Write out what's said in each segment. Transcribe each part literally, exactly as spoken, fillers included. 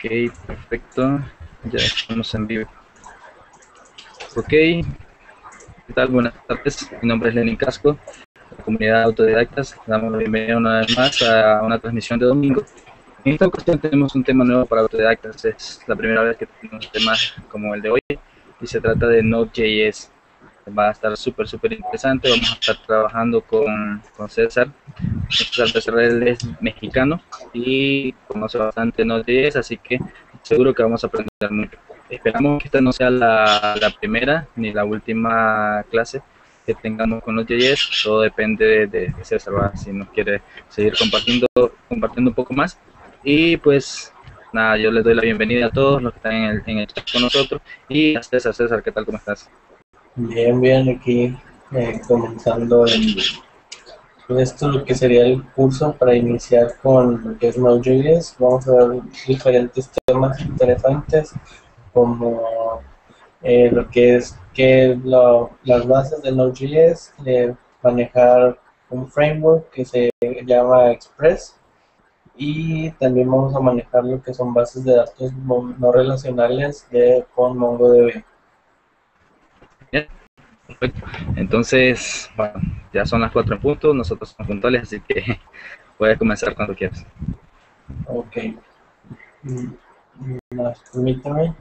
Ok, perfecto. Ya estamos en vivo. Ok, ¿qué tal? Buenas tardes. Mi nombre es Lenin Casco, de la comunidad de autodidactas. Damos la bienvenida una vez más a una transmisión de domingo. En esta ocasión tenemos un tema nuevo para autodidactas. Es la primera vez que tenemos un tema como el de hoy y se trata de Node.js. Va a estar súper, súper interesante. Vamos a estar trabajando con, con César. César Becerril es mexicano y conoce bastante Node.js, así que seguro que vamos a aprender mucho. Esperamos que esta no sea la, la primera ni la última clase que tengamos con Node.js. Todo depende de, de César, ¿va? Si nos quiere seguir compartiendo, compartiendo un poco más. Y pues nada, yo les doy la bienvenida a todos los que están en el, en el chat con nosotros. Y a César, César, ¿qué tal? ¿Cómo estás? Bien, bien, aquí eh, comenzando el, esto lo que sería el curso para iniciar con lo que es Node.js. Vamos a ver diferentes temas interesantes como eh, lo que es que lo, las bases de Node.js, eh, manejar un framework que se llama Express, y también vamos a manejar lo que son bases de datos no, no relacionales de, con MongoDB. Bien, perfecto. Entonces, bueno, ya son las cuatro en punto, nosotros somos puntuales, así que puedes comenzar cuando quieras. Ok. Mm, Más, permítame.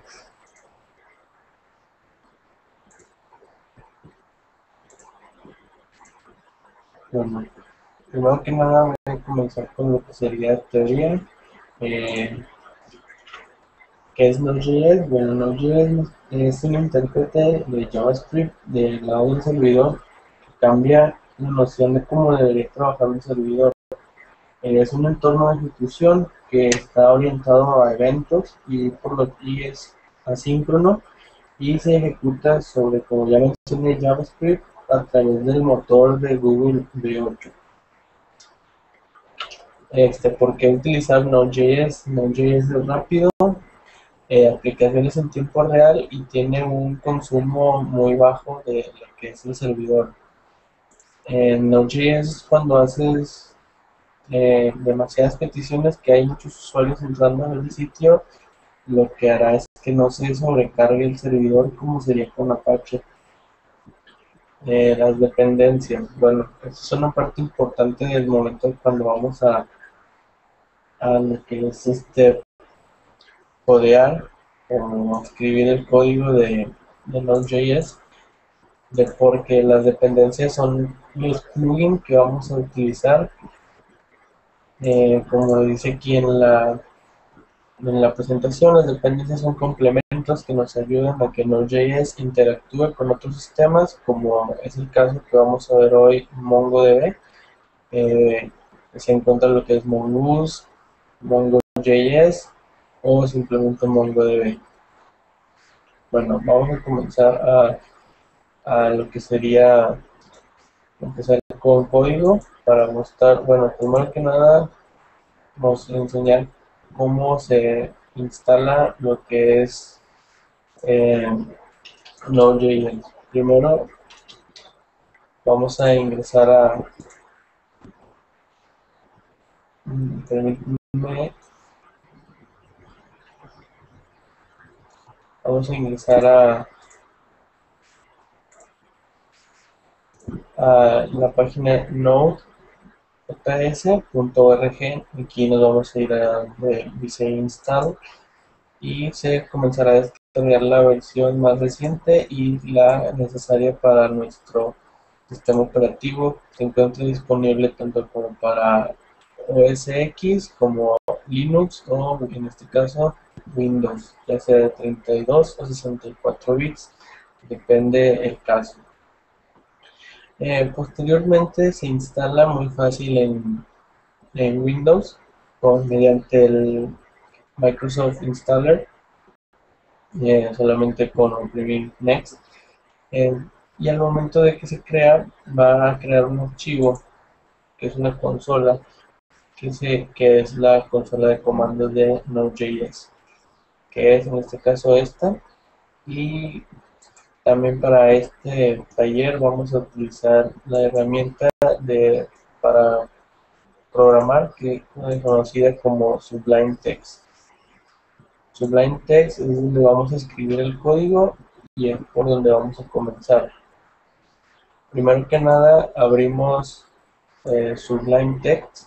Bueno, primero que nada voy a comenzar con lo que sería teoría. Eh, ¿Qué es Node.js? Bueno, Node.js es un intérprete de JavaScript del lado del servidor que cambia la noción de cómo debería trabajar un servidor. Eh, es un entorno de ejecución que está orientado a eventos y por lo que es asíncrono y se ejecuta sobre, como ya mencioné, JavaScript a través del motor de Google V ocho. Este, ¿por qué utilizar Node.js? Node.js es rápido, eh, aplicaciones en tiempo real y tiene un consumo muy bajo de lo que es el servidor. En Node.js es cuando haces eh, demasiadas peticiones, que hay muchos usuarios entrando en el sitio, lo que hará es que no se sobrecargue el servidor como sería con Apache. Eh, las dependencias, bueno, eso es una parte importante del momento cuando vamos a, a lo que es este codear o escribir el código de, de Node.js, de porque las dependencias son los plugins que vamos a utilizar, eh, como dice aquí en la, en la presentación. Las dependencias son complementos que nos ayudan a que Node.js interactúe con otros sistemas, como es el caso que vamos a ver hoy, MongoDB. Eh, se encuentra lo que es Mongoose, MongoJS o simplemente MongoDB. Bueno, vamos a comenzar a, a lo que sería empezar con código para mostrar. Bueno, primero que nada vamos a enseñar cómo se instala lo que es eh, Node.js. Primero vamos a ingresar a, permítanme, vamos a ingresar a, a la página node j s punto org. Aquí nos vamos a ir a donde dice install y se comenzará a descargar la versión más reciente y la necesaria para nuestro sistema operativo. Se encuentra disponible tanto como para O S X como Linux o en este caso Windows, ya sea de treinta y dos o sesenta y cuatro bits, depende el caso. Eh, posteriormente se instala muy fácil en, en Windows con, mediante el Microsoft Installer, eh, solamente con oprimir Next. Eh, y al momento de que se crea, va a crear un archivo que es una consola, que, se, que es la consola de comandos de Node.js, que es en este caso esta. Y también para este taller vamos a utilizar la herramienta de, para programar, que es conocida como Sublime Text. Sublime Text es donde vamos a escribir el código y es por donde vamos a comenzar. Primero que nada abrimos eh, Sublime Text.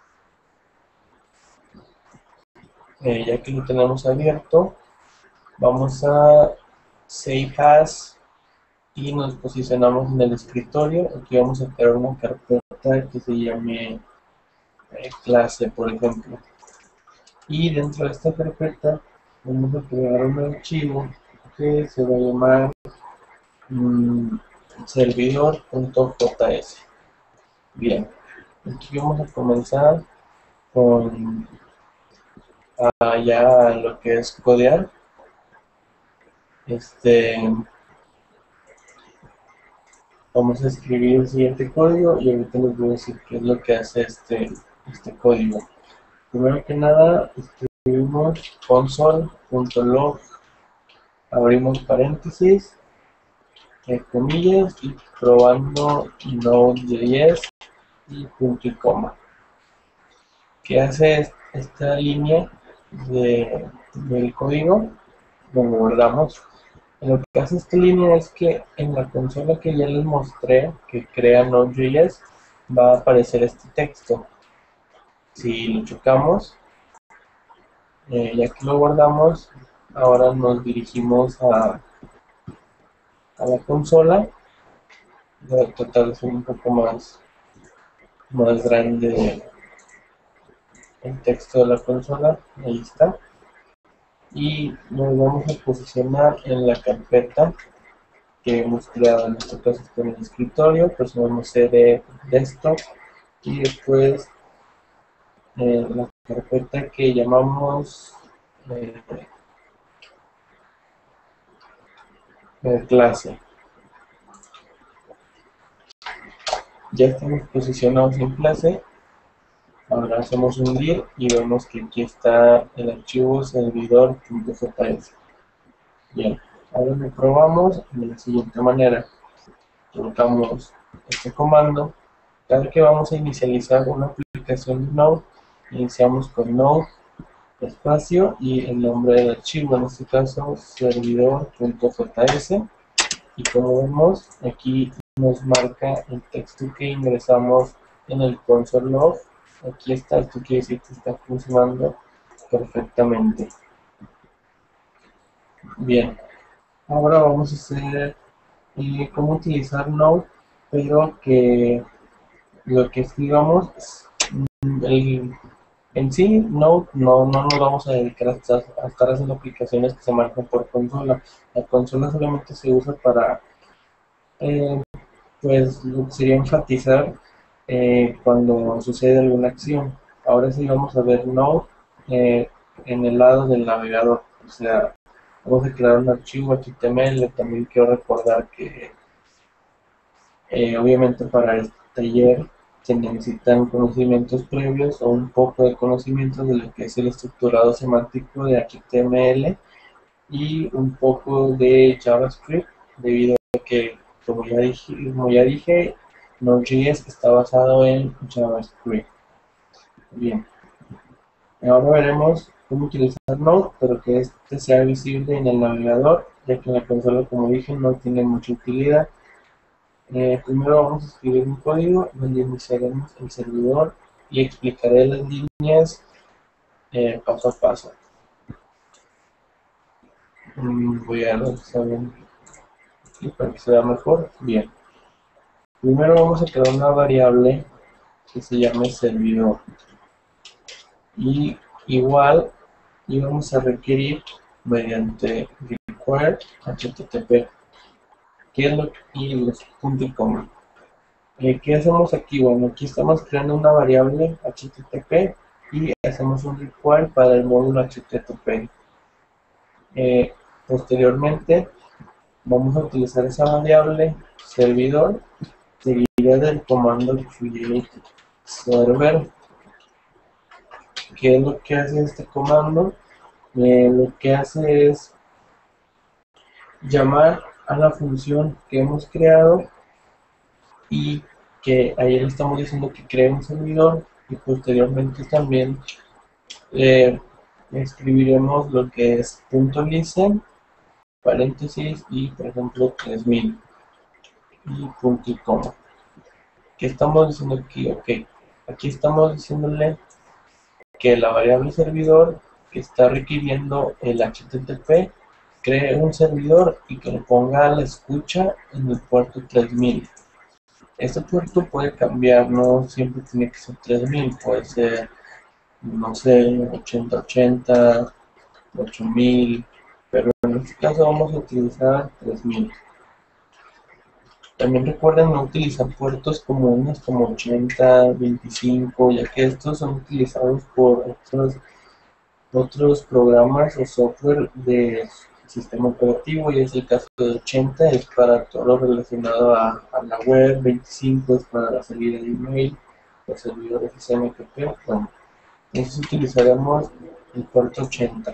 Eh, ya que lo tenemos abierto, vamos a Save As y nos posicionamos en el escritorio. Aquí vamos a crear una carpeta que se llame eh, clase, por ejemplo. Y dentro de esta carpeta vamos a crear un archivo que se va a llamar mmm, servidor.js. Bien, aquí vamos a comenzar con uh, ya lo que es codear. Este, vamos a escribir el siguiente código y ahorita les voy a decir qué es lo que hace este, este código. Primero que nada, escribimos console.log, abrimos paréntesis, eh, comillas y probando Node.js y punto y coma. ¿Qué hace esta línea de, del código? Lo guardamos. Lo que hace esta línea es que en la consola que ya les mostré que crea Node.js va a aparecer este texto. Si lo checamos, eh, ya que lo guardamos, ahora nos dirigimos a, a la consola. Voy a tratar de ser un poco más, más grande el texto de la consola. Ahí está. Y nos vamos a posicionar en la carpeta que hemos creado, en este caso está en el escritorio, presionamos C D desktop y después eh, la carpeta que llamamos eh, eh, clase. Ya estamos posicionados en clase. Ahora hacemos un dir y vemos que aquí está el archivo servidor.js. Bien, ahora lo probamos de la siguiente manera. Colocamos este comando. Cada que vamos a inicializar una aplicación de Node, iniciamos con Node, espacio y el nombre del archivo, en este caso servidor.js. Y como vemos, aquí nos marca el texto que ingresamos en el console log. Aquí está, esto quiere decir que está funcionando perfectamente. Bien, ahora vamos a hacer eh, cómo utilizar Node, pero que lo que escribamos el, en sí Node no, no nos vamos a dedicar a estar, a estar haciendo aplicaciones que se marcan por consola. La consola solamente se usa para eh, pues lo que sería enfatizar eh, cuando sucede alguna acción. Ahora sí vamos a ver Node eh, en el lado del navegador, o sea, vamos a crear un archivo H T M L. También quiero recordar que eh, obviamente para este taller se necesitan conocimientos previos o un poco de conocimientos de lo que es el estructurado semántico de H T M L y un poco de JavaScript, debido a que como ya dije, como ya dije Node.js está basado en JavaScript. Bien, ahora veremos cómo utilizar Node, pero que este sea visible en el navegador, ya que en la consola, como dije, no tiene mucha utilidad. Eh, primero vamos a escribir un código donde iniciaremos el servidor y explicaré las líneas eh, paso a paso. Mm, voy a revisar aquí para que se vea mejor. Bien. Primero vamos a crear una variable que se llame servidor. Y igual y vamos a requerir mediante require http, que es lo que, y los punto y coma. Eh, ¿Qué hacemos aquí? Bueno, aquí estamos creando una variable H T T P y hacemos un require para el módulo H T T P. Eh, posteriormente vamos a utilizar esa variable servidor seguida del comando create server. ¿Qué es lo que hace este comando? Eh, lo que hace es llamar a la función que hemos creado y que ahí le estamos diciendo que cree un servidor y posteriormente también eh, escribiremos lo que es punto listen, paréntesis y por ejemplo tres mil y punto y coma. ¿Qué estamos diciendo aquí? Ok, aquí estamos diciéndole que la variable servidor que está requiriendo el H T T P cree un servidor y que lo ponga a la escucha en el puerto tres mil. Este puerto puede cambiar, no siempre tiene que ser tres mil, puede ser, no sé, ochenta ochenta, ocho mil, pero en este caso vamos a utilizar tres mil. También recuerden no utilizar puertos comunes como ochenta, veinticinco, ya que estos son utilizados por otros, otros programas o software de sistema operativo, y es el caso de ochenta, es para todo lo relacionado a, a la web, veinticinco es para la salida de email, los servidores S M T P. Bueno, entonces utilizaremos el puerto ochenta.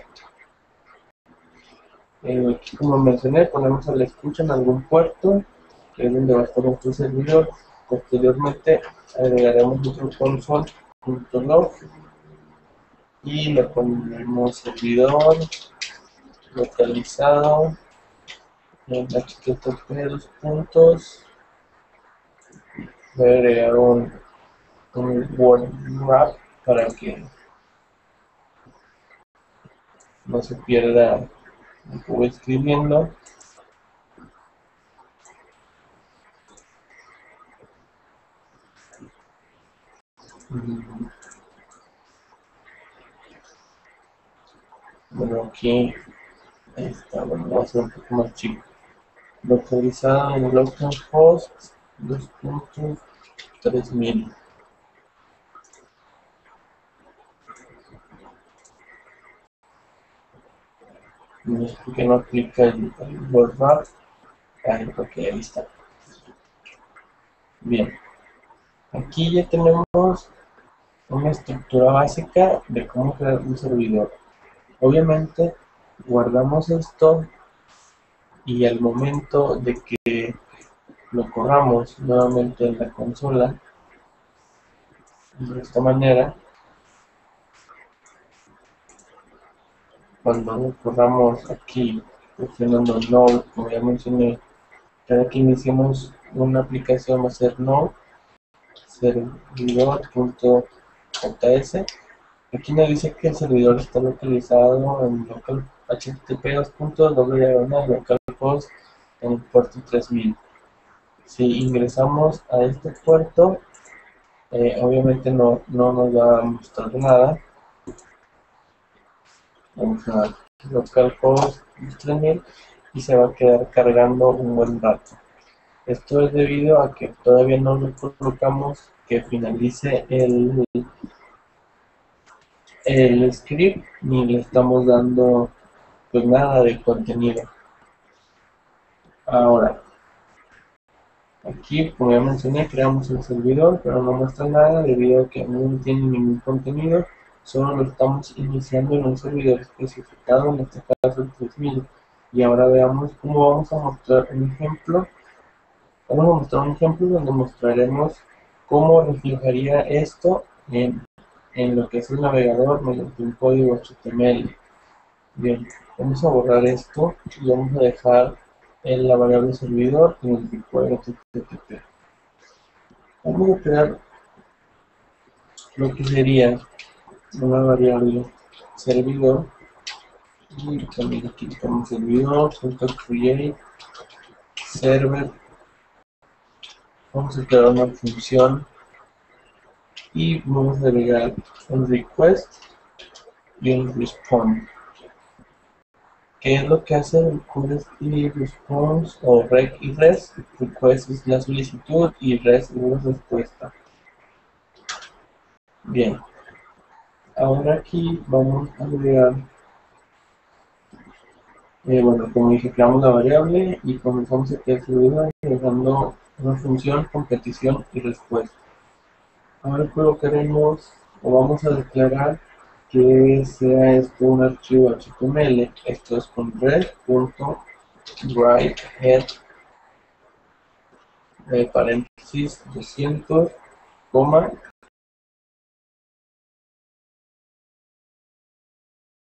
Eh, aquí, como mencioné, ponemos a la escucha en algún puerto, que es donde va a estar nuestro servidor. Posteriormente agregaremos otro console.log y le pondremos servidor localizado en H T T P dos puntos. Voy a agregar un, un word wrap para que no se pierda lo que voy escribiendo. Bueno, aquí está, bueno, va a ser un poco más chico. Localizado en localhost dos punto tres mil. No sé por qué no aplica el, el word wrap. Ahí, ok, ahí está. Bien, aquí ya tenemos una estructura básica de cómo crear un servidor. Obviamente guardamos esto y al momento de que lo corramos nuevamente en la consola, de esta manera, cuando lo corramos aquí presionando Node, como ya mencioné, cada que iniciemos una aplicación va a ser Node servidor.js. Aquí nos dice que el servidor está localizado en local http localhost en el puerto tres mil. Si ingresamos a este puerto, eh, obviamente no, no nos va a mostrar nada. Vamos a localhost tres mil y se va a quedar cargando un buen rato. Esto es debido a que todavía no le colocamos que finalice el, el script, ni le estamos dando pues nada de contenido. Ahora, aquí, como ya mencioné, creamos el servidor, pero no muestra nada debido a que no tiene ningún contenido. Solo lo estamos iniciando en un servidor especificado, en este caso el tres mil. Y ahora veamos cómo vamos a mostrar un ejemplo. Vamos a mostrar un ejemplo donde mostraremos cómo reflejaría esto en, en lo que es el navegador mediante un código H T M L. Bien, vamos a borrar esto y vamos a dejar en la variable servidor en el tipo de H T T P. Vamos a crear lo que sería una variable servidor y también aquí tenemos servidor.create server. Vamos a crear una función y vamos a agregar un request y un response. ¿Qué es lo que hace el request y response o rec y res? Request es la solicitud y res es la respuesta. Bien, ahora aquí vamos a agregar, eh, bueno, como dije, creamos la variable y comenzamos a crear el servidor agregando una función con petición y respuesta. Ahora colocaremos o vamos a declarar que sea esto un archivo H T M L. Esto es con red.writehead de paréntesis doscientos, coma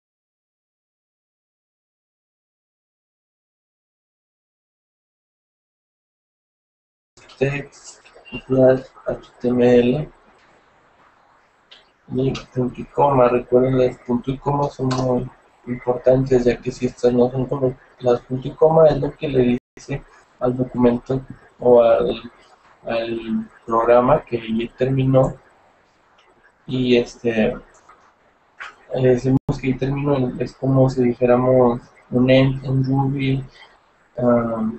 text slash html y punto y coma. Recuerden, los punto y coma son muy importantes, ya que si estas no son como las punto y coma, es lo que le dice al documento o al, al programa que ya terminó. Y este le decimos que ya terminó, es como si dijéramos un end en Ruby. Um,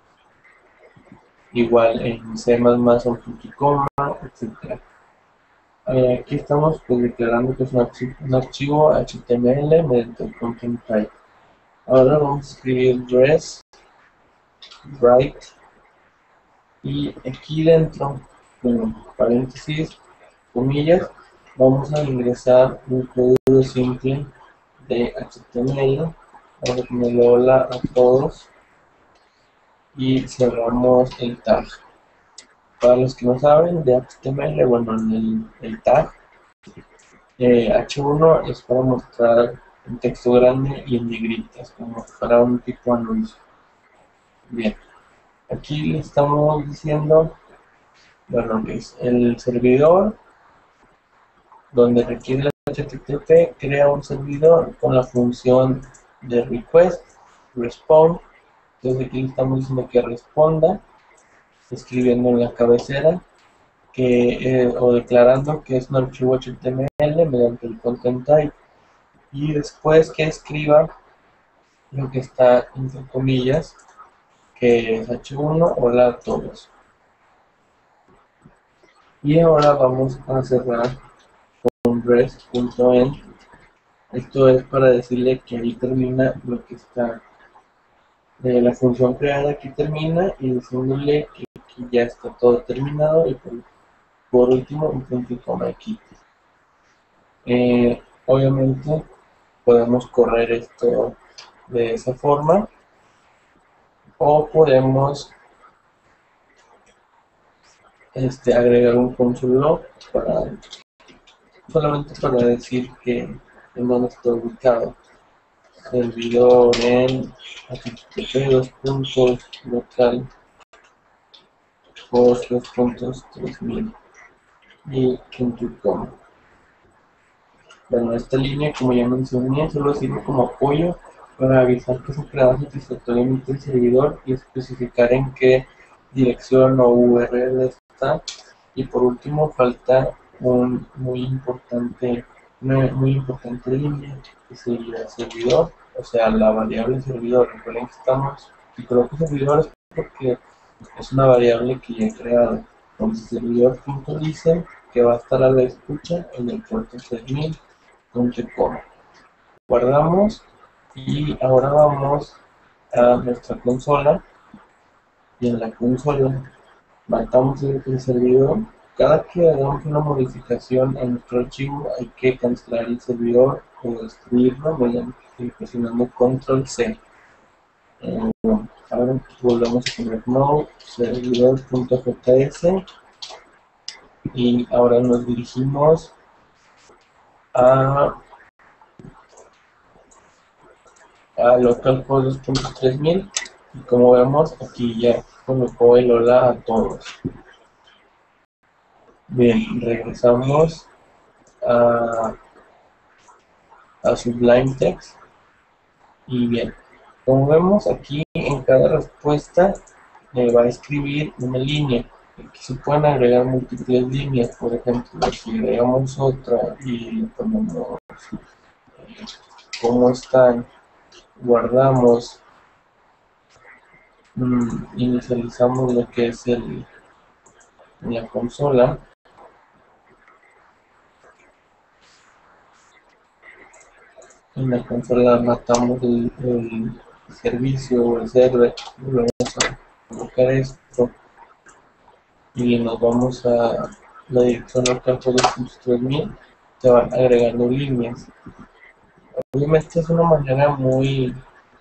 igual en C++ son punto y coma, etcétera. Eh, aquí estamos pues declarando que es un archivo, un archivo H T M L mediante el content type. Ahora vamos a escribir res write y aquí dentro, bueno, paréntesis, comillas, vamos a ingresar un código simple de H T M L. Vamos a ponerle hola a todos y cerramos el tag. Para los que no saben de H T M L, bueno, en el, el tag eh, H uno es para mostrar un texto grande y en negritas, como para un tipo anuncio. Bien, aquí le estamos diciendo, bueno, que es el servidor donde requiere el H T T P, crea un servidor con la función de request, respond. Entonces aquí le estamos diciendo que responda, escribiendo en la cabecera que, eh, o declarando que es un archivo H T M L mediante el content type, y después que escriba lo que está entre comillas, que es H uno, hola a todos. Y ahora vamos a cerrar con rest.end. Esto es para decirle que ahí termina lo que está, eh, la función creada aquí termina, y diciéndole que, que ya está todo terminado, y por, por último un punto y coma aquí. Eh, obviamente podemos correr esto de esa forma, o podemos este, agregar un console log para, solamente para decir que en dónde está ubicado. Servidor en http dos puntos local host dos puntos tres mil y punto com. Bueno, esta línea, como ya mencioné, solo sirve como apoyo para avisar que se creó satisfactoriamente el servidor y especificar en qué dirección o U R L está. Y por último, falta un muy importante, una muy importante línea, que sería el servidor, o sea, la variable servidor. Recuerden que estamos, y creo que servidor es porque es una variable que ya he creado. Entonces, servidor.dice que va a estar a la escucha en el puerto seis mil punto com. Guardamos y ahora vamos a nuestra consola, y en la consola matamos el, el servidor. Cada que hagamos una modificación en nuestro archivo hay que cancelar el servidor o destruirlo mediante presionando control C. Eh, bueno, ahora volvemos a poner node servidor.js y ahora nos dirigimos a a localhost dos punto tres mil, y como vemos aquí ya colocó el hola a todos. Bien, regresamos a, a Sublime Text, y bien, como vemos aquí en cada respuesta me va a escribir una línea. Aquí se pueden agregar múltiples líneas. Por ejemplo, si agregamos otra y le ponemos eh, cómo están, guardamos, mm, inicializamos lo que es el en la consola, en la consola matamos el, el servicio o el server, volvemos a colocar esto y nos vamos a la dirección local por dos punto tres mil, se van agregando líneas. Obviamente es una manera muy,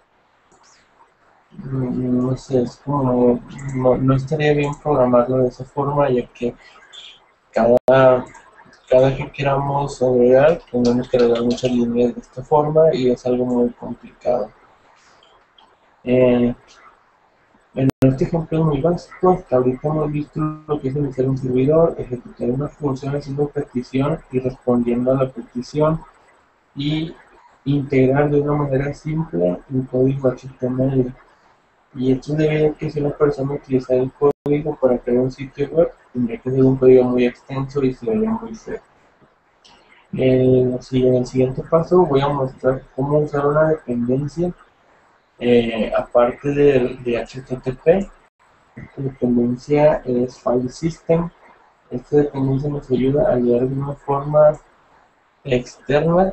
no sé, es como, no, no estaría bien programarlo de esa forma, ya que cada cada que queramos agregar, tenemos que agregar muchas líneas de esta forma y es algo muy complicado. Eh, En este ejemplo es muy básico. Hasta ahorita hemos visto lo que es iniciar un servidor, ejecutar una función haciendo petición y respondiendo a la petición, y integrar de una manera simple un código H T M L. Y esto debido a que si una persona utiliza el código para crear un sitio web, tendría que ser un código muy extenso y se vería muy feo. En el siguiente paso voy a mostrar cómo usar una dependencia eh, aparte de, de H T T P. Esta dependencia es File System. Esta dependencia nos ayuda a leer de una forma externa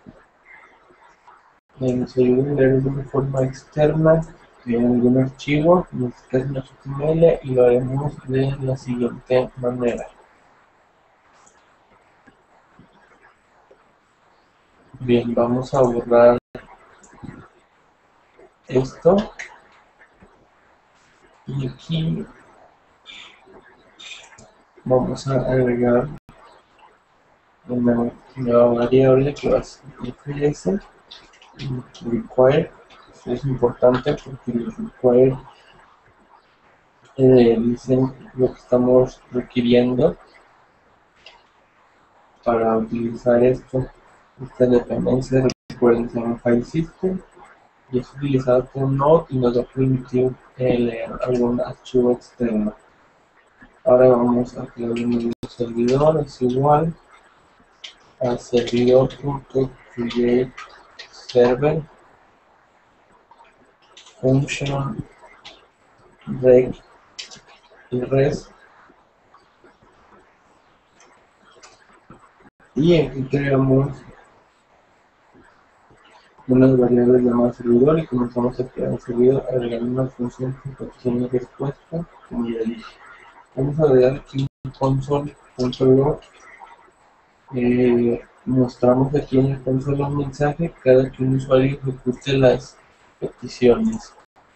eh, nos ayuda a leer de una forma externa en algún archivo, en este caso en H T M L, y lo haremos de la siguiente manera. Bien, vamos a borrar esto, y aquí vamos a agregar una nueva variable que va a ser fs require. Esto es importante porque los require eh, dicen lo que estamos requiriendo para utilizar esto. Esta dependencia, recuerden, se llama File System y es utilizado por Node y nos va a permitir eh, leer algún archivo externo. Ahora vamos a crear un nuevo servidor, es igual al servidor.create server function reg y res, y aquí creamos unas variables llamadas servidor y comenzamos a crear el servidor agregando una función con petición y respuesta, como ya dije. Vamos a agregar aquí un console.log. Eh, mostramos aquí en el console un mensaje cada que un usuario ejecute las peticiones.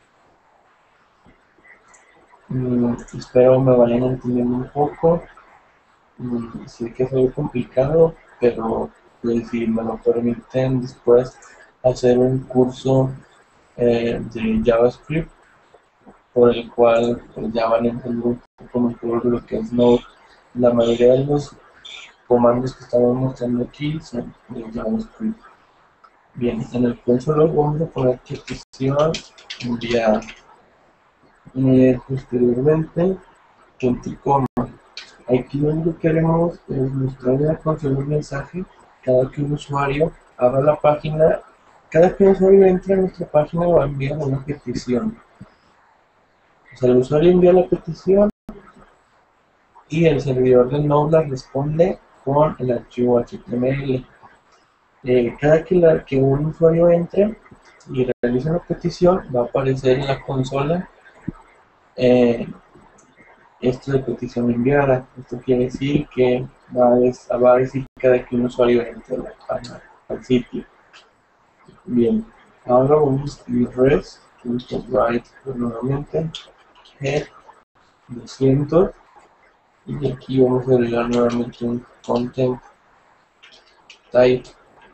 Mm, espero me vayan entendiendo un poco. Mm, sé que es algo complicado, pero pues, si me lo permiten después hacer un curso eh, de JavaScript por el cual pues, ya van a entender un poco mejor lo que es Node. La mayoría de los comandos que estamos mostrando aquí son de JavaScript. Bien, en el console vamos a poner petición enviada. Y posteriormente, punto y coma. Aquí lo que queremos es mostrar en la console un mensaje cada que un usuario abra la página. Cada que un usuario entra a nuestra página va a enviar una petición. O sea, el usuario envía la petición y el servidor de Node la responde con el archivo H T M L. Eh, cada que, la, que un usuario entre y realice una petición, va a aparecer en la consola eh, esto de petición enviada. Esto quiere decir que va a, va a decir cada que un usuario entre la página al sitio. Bien, ahora vamos a escribir res, punto write nuevamente, head doscientos, y aquí vamos a agregar nuevamente un content type,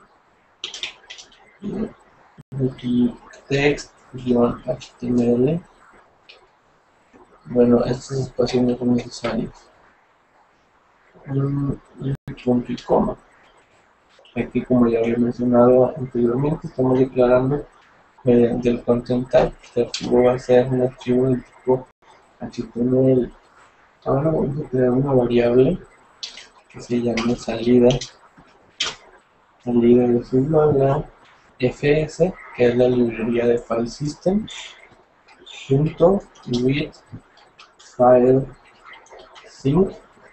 y aquí text-H T M L. Bueno, estos espacios no son necesarios. Un, un punto y coma. Aquí, como ya había mencionado anteriormente, estamos declarando mediante el content type que el archivo va a ser un archivo del tipo H T M L. Ahora vamos a crear una variable que se llama salida. Salida es igual a fs, que es la librería de file system, punto with file sync.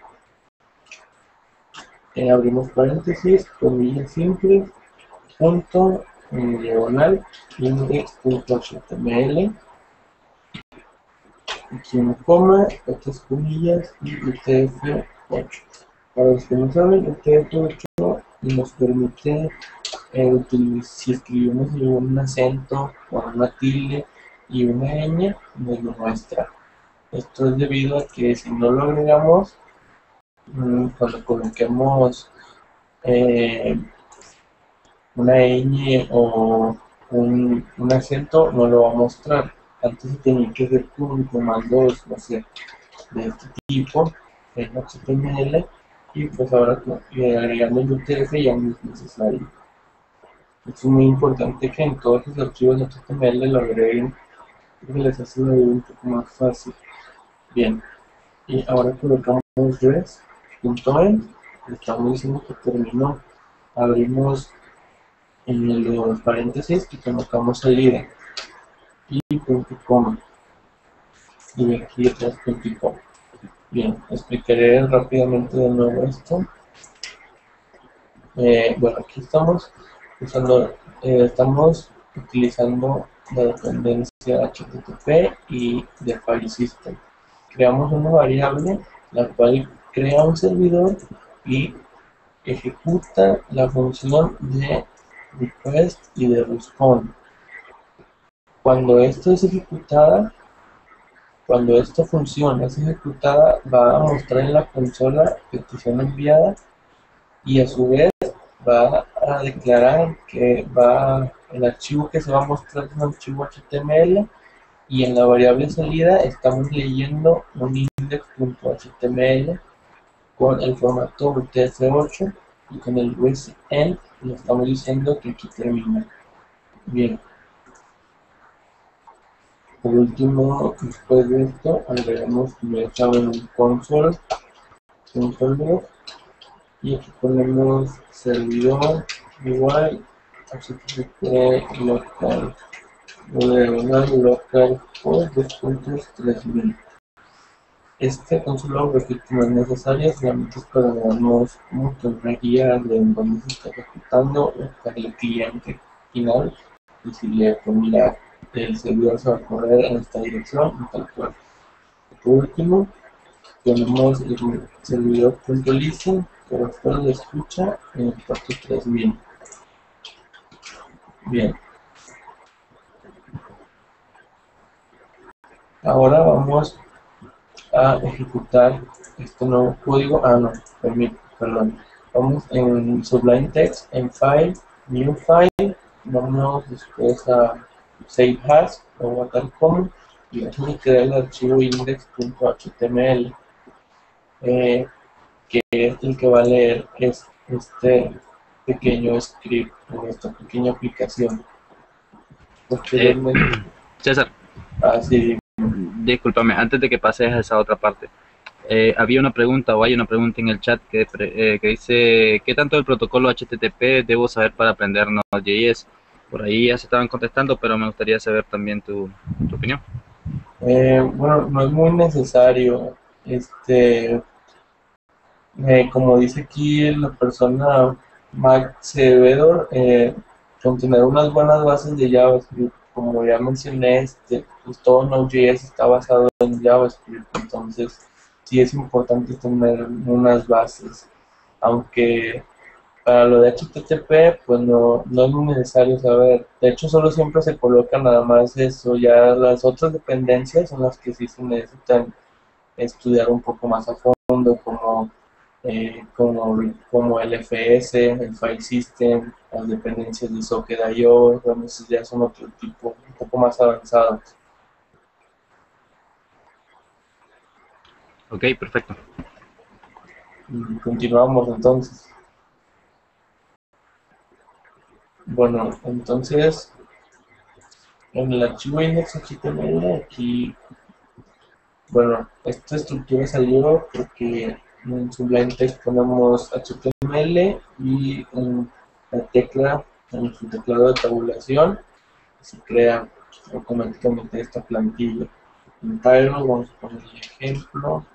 Eh, abrimos paréntesis, comillas simples, punto en diagonal index.html, aquí una coma, otras comillas y U T F ocho. Para los que no saben, U T F ocho nos permite eh, utilizar, si escribimos un acento o una tilde y una ñ, nos lo muestra. Esto es debido a que si no lo agregamos, cuando coloquemos eh, una ñ o un, un acento, no lo va a mostrar. Antes se tenía que hacer con comandos, no sé, de este tipo en H T M L, y pues ahora eh, agregando el U T F ya no es necesario. Es muy importante que en todos los archivos de H T M L lo agreguen, porque les hace la vida un poco más fácil. Bien, y ahora colocamos res.end, le estamos diciendo que terminó. Abrimos en los paréntesis y colocamos salida y punto coma, y aquí atrás punto com. Bien, explicaré rápidamente de nuevo esto. Eh, bueno, aquí estamos usando, eh, estamos utilizando la dependencia H T T P y de file system. Creamos una variable la cual crea un servidor y ejecuta la función de request y de respond. Cuando esto es ejecutada, cuando esto funciona, es ejecutada, va a mostrar en la consola petición enviada, y a su vez va a declarar que va el archivo que se va a mostrar es un archivo H T M L, y en la variable salida estamos leyendo un index.html con el formato U T F ocho, y con el resend le estamos diciendo que aquí termina. Bien, por último, después de esto agregamos en un console, console y aquí ponemos servidor igual http local local por dos puntos tres mil. Este console registro no es necesario, solamente es para darnos como que una guía de dónde se está ejecutando para el cliente final, y si le pues mira, el servidor se va a correr en esta dirección y tal cual. Por último, tenemos el servidor.listen que va a estar de escucha en el puerto tres mil. Bien, ahora vamos a ejecutar este nuevo código. Ah, no, permite, perdón. Vamos en Sublime Text, en File, New File, vamos después a Save As o guardar como, y vamos a crear el archivo index.html, eh, que es el que va a leer es este pequeño script o esta pequeña aplicación. Posteriormente, Eh, César, así, discúlpame, antes de que pases a esa otra parte, eh, había una pregunta o hay una pregunta en el chat que, pre- eh, que dice: ¿qué tanto del protocolo H T T P debo saber para aprender Node.js? Por ahí ya se estaban contestando, pero me gustaría saber también tu, tu opinión. eh, bueno, no es muy necesario. Este, eh, como dice aquí la persona Max Cevedor, eh, con tener unas buenas bases de JavaScript, como ya mencioné, este, pues todo Node.js está basado en JavaScript, entonces sí es importante tener unas bases, aunque para lo de H T T P pues no, no es muy necesario saber. De hecho, solo siempre se coloca nada más eso. Ya las otras dependencias son las que sí se necesitan estudiar un poco más a fondo, como eh, como, como el F S, el File System, las dependencias de Socket punto i o. Bueno, esos ya son otro tipo, un poco más avanzados. Ok, perfecto. Y continuamos entonces. Bueno, entonces en el archivo index.html aquí, bueno, esta estructura salió porque en Sublime Text ponemos H T M L, y en la tecla, en su teclado de tabulación, se crea automáticamente esta plantilla. En title vamos a poner el ejemplo,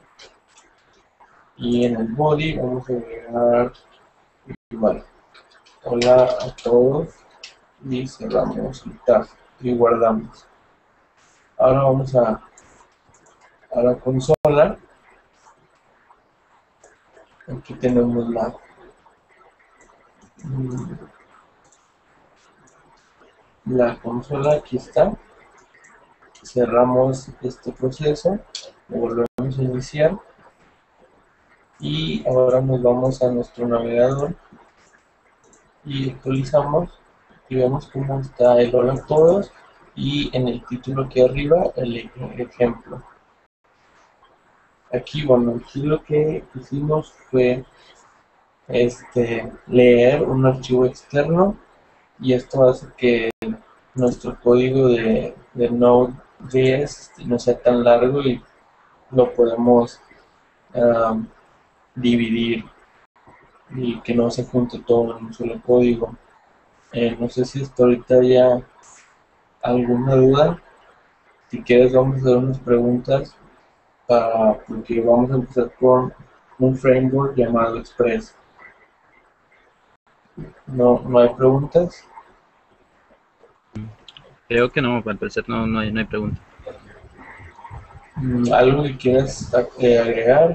y en el body vamos a agregar igual: hola a todos, y cerramos el tag y guardamos. Ahora vamos a, a la consola. Aquí tenemos la la consola, aquí está. Cerramos este proceso, lo volvemos a iniciar, y ahora nos vamos a nuestro navegador y actualizamos y vemos cómo está el hola a todos, y en el título aquí arriba el ejemplo. Aquí, bueno, aquí lo que hicimos fue este, leer un archivo externo, y esto hace que nuestro código de, de Node.js no sea tan largo y lo podemos um, dividir y que no se junte todo en un solo código. Eh, no sé si hasta ahorita haya alguna duda. Si quieres vamos a hacer unas preguntas para, porque vamos a empezar con un framework llamado Express. No, no hay preguntas. Creo que no, para parecer no, no hay, no hay pregunta. ¿Algo que quieras eh, agregar?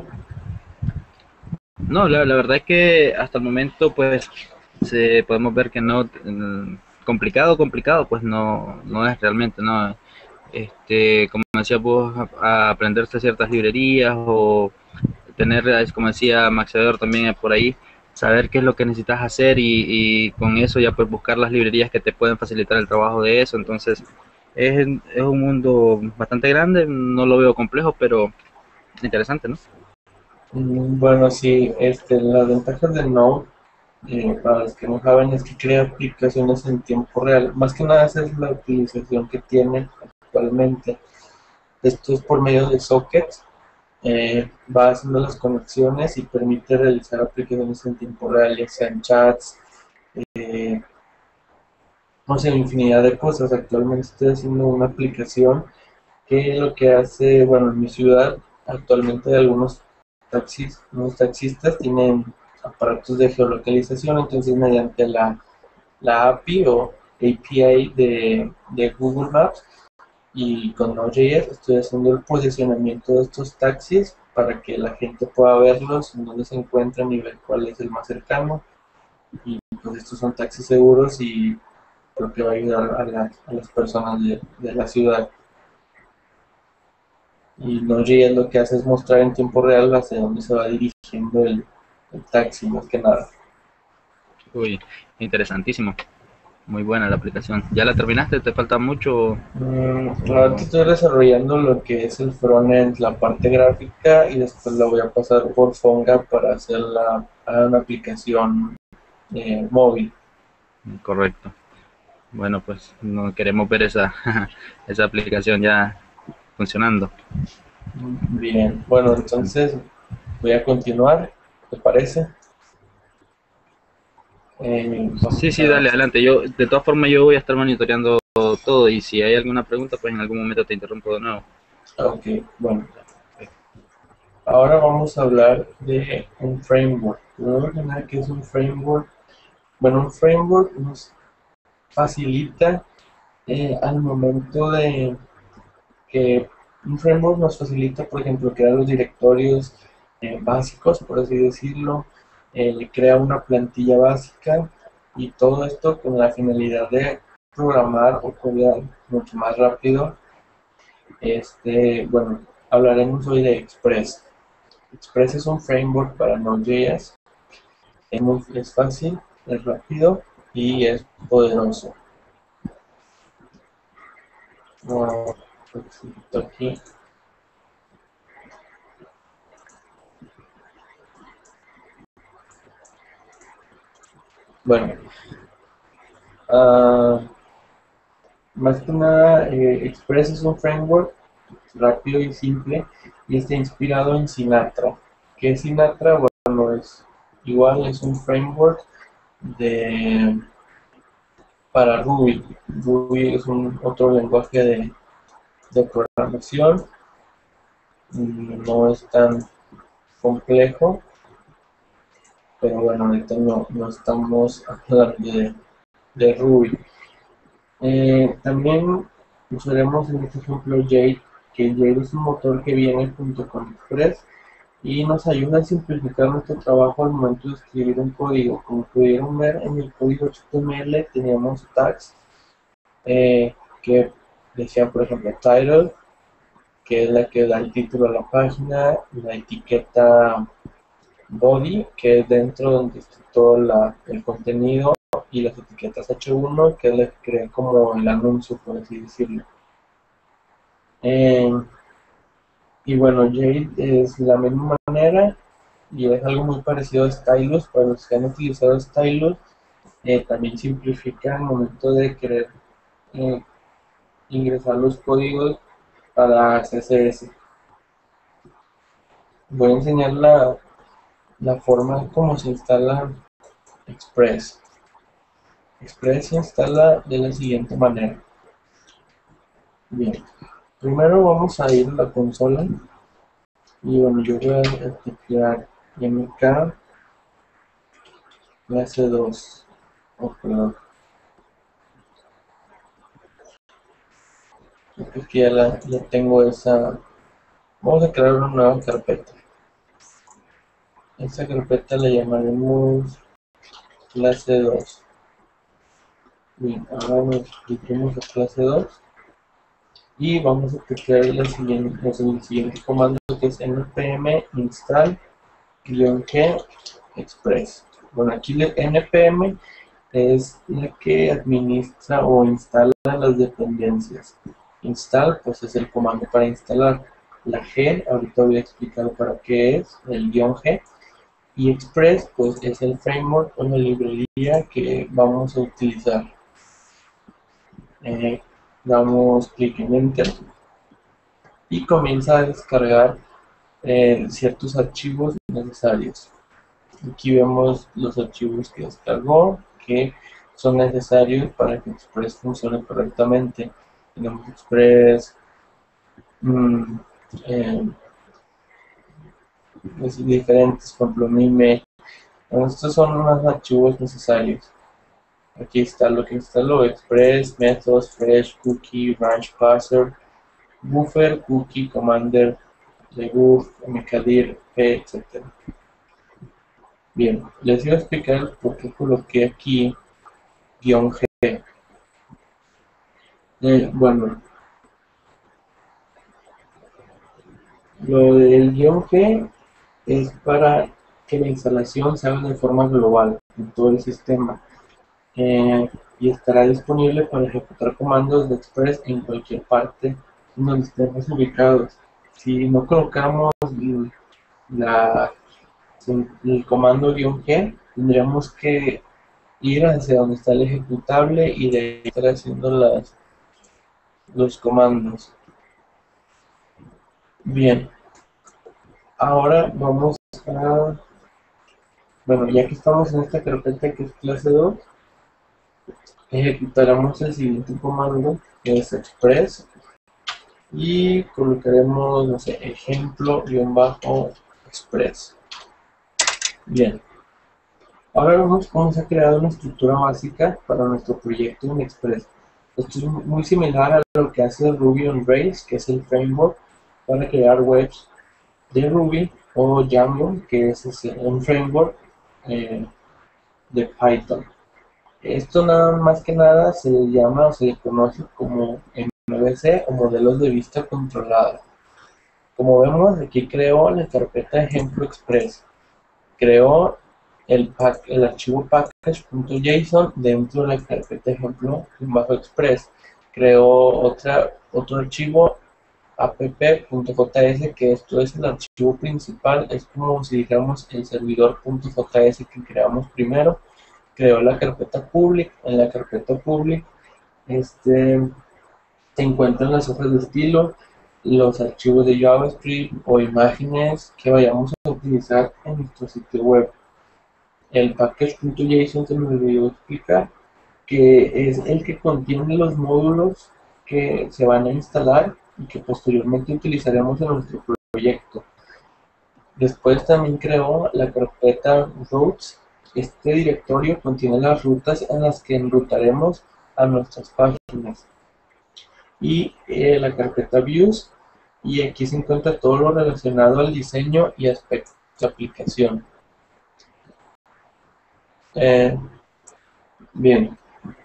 No, la, la verdad es que hasta el momento pues se, podemos ver que no, mm, complicado, complicado, pues no, no es realmente, no. Este, como decías vos, a, a aprenderse ciertas librerías o tener, es como decía Max Weber también por ahí, saber qué es lo que necesitas hacer y, y con eso ya pues buscar las librerías que te pueden facilitar el trabajo de eso. Entonces es, es un mundo bastante grande, no lo veo complejo, pero interesante, ¿no? Bueno, sí, este, las ventajas de Node, eh, para los que no saben, es que crea aplicaciones en tiempo real. Más que nada esa es la utilización que tiene actualmente. Esto es por medio de sockets, eh, va haciendo las conexiones y permite realizar aplicaciones en tiempo real, ya sean chats, eh, no sé, infinidad de cosas. Actualmente estoy haciendo una aplicación que lo que hace, bueno, en mi ciudad actualmente algunos taxis, los taxistas tienen aparatos de geolocalización, entonces mediante la, la A P I o A P I de, de Google Maps y con Node.js estoy haciendo el posicionamiento de estos taxis para que la gente pueda verlos, en dónde se encuentran y ver cuál es el más cercano. Y pues estos son taxis seguros y creo que va a ayudar a, la, a las personas de, de la ciudad. Y Node.js lo que hace es mostrar en tiempo real hacia dónde se va dirigiendo el, el taxi, más que nada. Uy, interesantísimo. Muy buena la aplicación. ¿Ya la terminaste? ¿Te falta mucho? Mm, O... ahorita estoy desarrollando lo que es el frontend, la parte gráfica, y después la voy a pasar por PhoneGap para hacer la, a una aplicación eh, móvil. Correcto. Bueno, pues no queremos ver esa, esa aplicación ya funcionando. Bien, bueno, entonces voy a continuar, ¿te parece? Eh, Sí, vamos sí, a... dale, adelante. Yo, de todas formas, yo voy a estar monitoreando todo y si hay alguna pregunta, pues en algún momento te interrumpo de nuevo. Ok, bueno. Ahora vamos a hablar de un framework. Primero que nada, ¿qué es un framework? Bueno, un framework nos facilita eh, al momento de que un framework nos facilita, por ejemplo, crear los directorios eh, básicos, por así decirlo, eh, crea una plantilla básica y todo esto con la finalidad de programar o codear mucho más rápido. Este, bueno, hablaremos hoy de Express. Express es un framework para Node.js. Es, muy, es fácil, es rápido y es poderoso. Uh, aquí. Bueno, uh, más que nada, eh, Express es un framework rápido y simple y está inspirado en Sinatra. ¿Qué es Sinatra? Bueno, es igual, es un framework de para Ruby. Ruby es un otro lenguaje de, de programación, no es tan complejo, pero bueno, ahorita no, no estamos hablando de, de Ruby. Eh, también usaremos en este ejemplo Jade, que Jade es un motor que viene junto con Express y nos ayuda a simplificar nuestro trabajo al momento de escribir un código. Como pudieron ver en el código H T M L teníamos tags eh, que decían, por ejemplo, title, que es la que da el título a la página, la etiqueta body, que es dentro donde está todo la, el contenido, uno y las etiquetas hache uno, que es la que crea como el anuncio, por así decirlo. Eh, y bueno, Jade es la misma manera y es algo muy parecido a Stylus. Para los que han utilizado Stylus, eh, también simplifica el momento de querer eh, ingresar los códigos para C S S. Voy a enseñar la, la forma como se instala Express. Express se instala de la siguiente manera. Bien, primero vamos a ir a la consola y bueno, yo voy a teclear mk clase dos. Oh, perdón. Aquí ya, la, ya tengo esa. Vamos a crear una nueva carpeta. Esta carpeta la llamaremos clase dos. Bien, ahora nos dirigimos a clase dos y vamos a teclear el siguiente, el siguiente comando, que es npm install-g express. Bueno, aquí el npm es la que administra o instala las dependencias. Install, pues es el comando para instalar. La G, ahorita voy a explicar para qué es, el guión G. Y Express, pues es el framework o la librería que vamos a utilizar. Eh, damos clic en Enter y comienza a descargar eh, ciertos archivos necesarios. Aquí vemos los archivos que descargó, que son necesarios para que Express funcione correctamente. Tenemos Express, mmm, eh, es diferentes, por ejemplo, Mime. Estos son los archivos necesarios. Aquí está lo que instaló: Express, Methods, Fresh, Cookie, Branch Parser, Buffer, Cookie, Commander, Debug, Mkdir, P, etcétera. Bien, les voy a explicar por qué coloqué aquí guión G. Eh, bueno, lo del guión G es para que la instalación se haga de forma global en todo el sistema, eh, y estará disponible para ejecutar comandos de Express en cualquier parte donde estemos ubicados. Si no colocamos la, el comando guión G, tendríamos que ir hacia donde está el ejecutable y de ahí estar haciendo las, los comandos. Bien, ahora vamos a, bueno, ya que estamos en esta carpeta que es clase dos, ejecutaremos el siguiente comando, que es Express, y colocaremos, no sé, ejemplo-express. Bien, ahora vemos cómo se ha creado una estructura básica para nuestro proyecto en Express. Esto es muy similar a lo que hace Ruby on Rails, que es el framework para crear webs de Ruby, o Django, que es un framework eh, de Python. Esto nada más que nada se le llama o se le conoce como M V C o modelos de vista controlada. Como vemos, aquí creó la carpeta ejemplo express. Creó el, pack, el archivo package.json dentro de la carpeta ejemplo bajo express. Creó otra, otro archivo app.js, que esto es el archivo principal, es como si dijéramos el servidor.js que creamos primero. Creó la carpeta public. En la carpeta public este, se encuentran las hojas de estilo, los archivos de JavaScript o imágenes que vayamos a utilizar en nuestro sitio web. El package.json se me olvidó explicar, que es el que contiene los módulos que se van a instalar y que posteriormente utilizaremos en nuestro proyecto. Después también creó la carpeta routes. Este directorio contiene las rutas en las que enrutaremos a nuestras páginas. Y eh, la carpeta views, y aquí se encuentra todo lo relacionado al diseño y aspectos de aplicación. Eh, bien.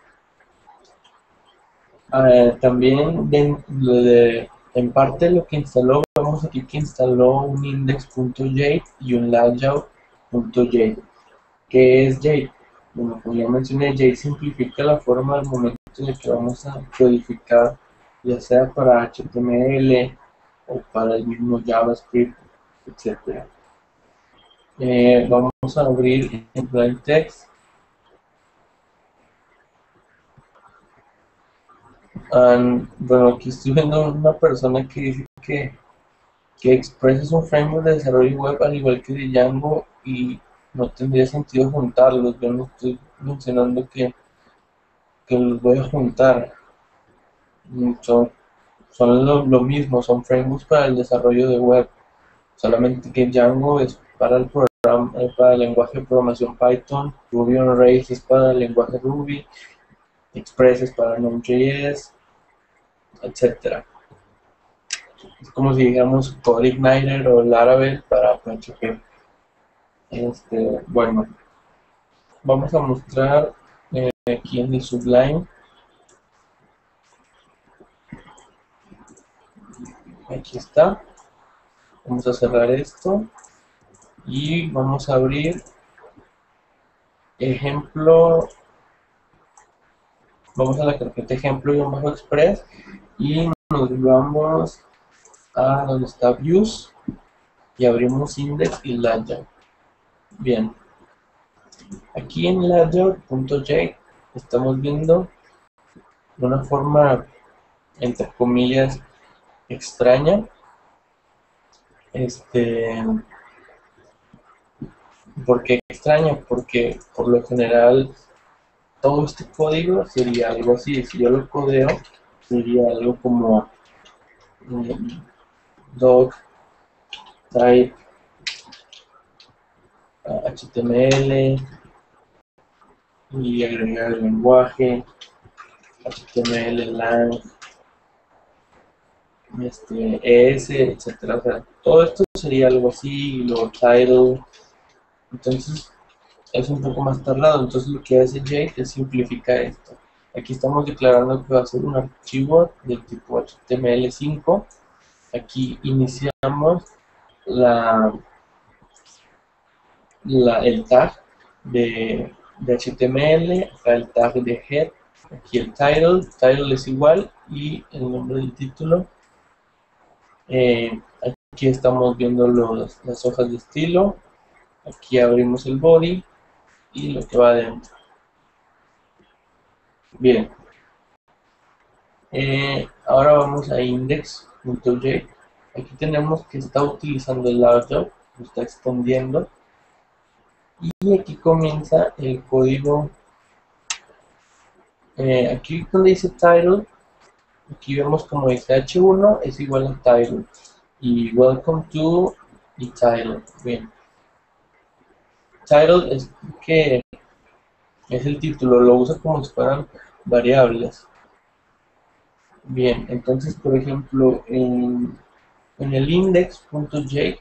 Uh, también de, de, en parte lo que instaló, vemos aquí que instaló un index.jade y un layout.jade. ¿Qué es Jade? Bueno, como ya mencioné, J simplifica la forma al momento en el que vamos a codificar, ya sea para H T M L o para el mismo JavaScript, etcétera. Eh, vamos a abrir en plain text. And, bueno, aquí estoy viendo una persona que dice que, que Express es un framework de desarrollo web al igual que Django y no tendría sentido juntarlos. Yo no estoy mencionando que, que los voy a juntar. Son, son lo, lo mismo, son frameworks para el desarrollo de web. Solamente que Django es para el programa, eh, para el lenguaje de programación Python, Ruby on Rails es para el lenguaje Ruby, Express es para Node.js, etcétera. Es como si digamos CodeIgniter o Laravel para P H P. Este, bueno, vamos a mostrar eh, aquí en el Sublime. Aquí está. Vamos a cerrar esto y vamos a abrir ejemplo. Vamos a la carpeta ejemplo y bajo Express y nos vamos a donde está Views y abrimos Index y Layout. Bien, aquí en layout.j estamos viendo una forma entre comillas extraña. Este, ¿por qué extraña? Porque por lo general todo este código sería algo así. Si yo lo codeo, sería algo como um, doc type uh, H T M L y agregar el lenguaje H T M L lang este, E S, etcétera. O sea, todo esto sería algo así, lo title. Entonces es un poco más tardado. Entonces lo que hace Jake es simplificar esto. Aquí estamos declarando que va a ser un archivo del tipo H T M L cinco. Aquí iniciamos la, la, el tag de, de H T M L, acá el tag de head, aquí el title, title es igual y el nombre del título. Eh, aquí estamos viendo los, las hojas de estilo, aquí abrimos el body y lo que va adentro. Bien, eh, ahora vamos a index.j. Aquí tenemos que está utilizando el layout, lo está extendiendo y aquí comienza el código. Eh, aquí donde dice title, aquí vemos como dice H uno es igual a title y welcome to y title. Bien, title es que es el título, lo usa como si fueran variables. Bien, entonces por ejemplo en, en el index.j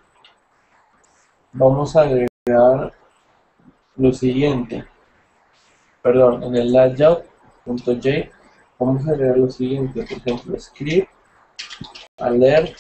vamos a agregar lo siguiente, perdón, en el layout.j vamos a agregar lo siguiente, por ejemplo script alert,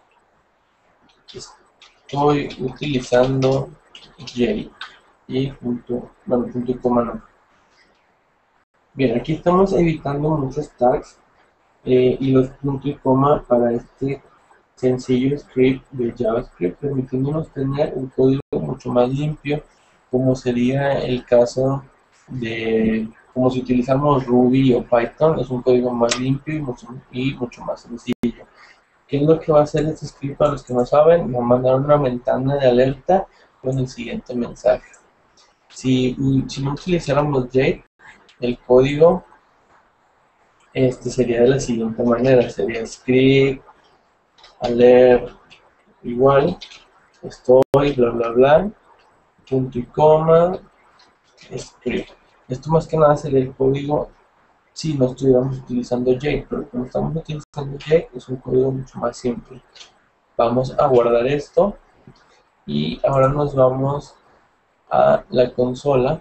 estoy utilizando J y punto, bueno, punto y coma no. Bien, aquí estamos evitando muchos tags eh, y los puntos y coma para este sencillo script de JavaScript, permitiéndonos tener un código mucho más limpio, como sería el caso de, como si utilizamos Ruby o Python, es un código más limpio y mucho, y mucho más sencillo. ¿Qué es lo que va a hacer este script para los que no saben? Va a mandar una ventana de alerta con el siguiente mensaje. Si, si no utilizáramos J, el código este sería de la siguiente manera, sería script alert igual estoy bla bla bla punto y coma script. Esto más que nada sería el código si no estuviéramos utilizando J, pero como estamos utilizando J es un código mucho más simple. Vamos a guardar esto y ahora nos vamos a la consola.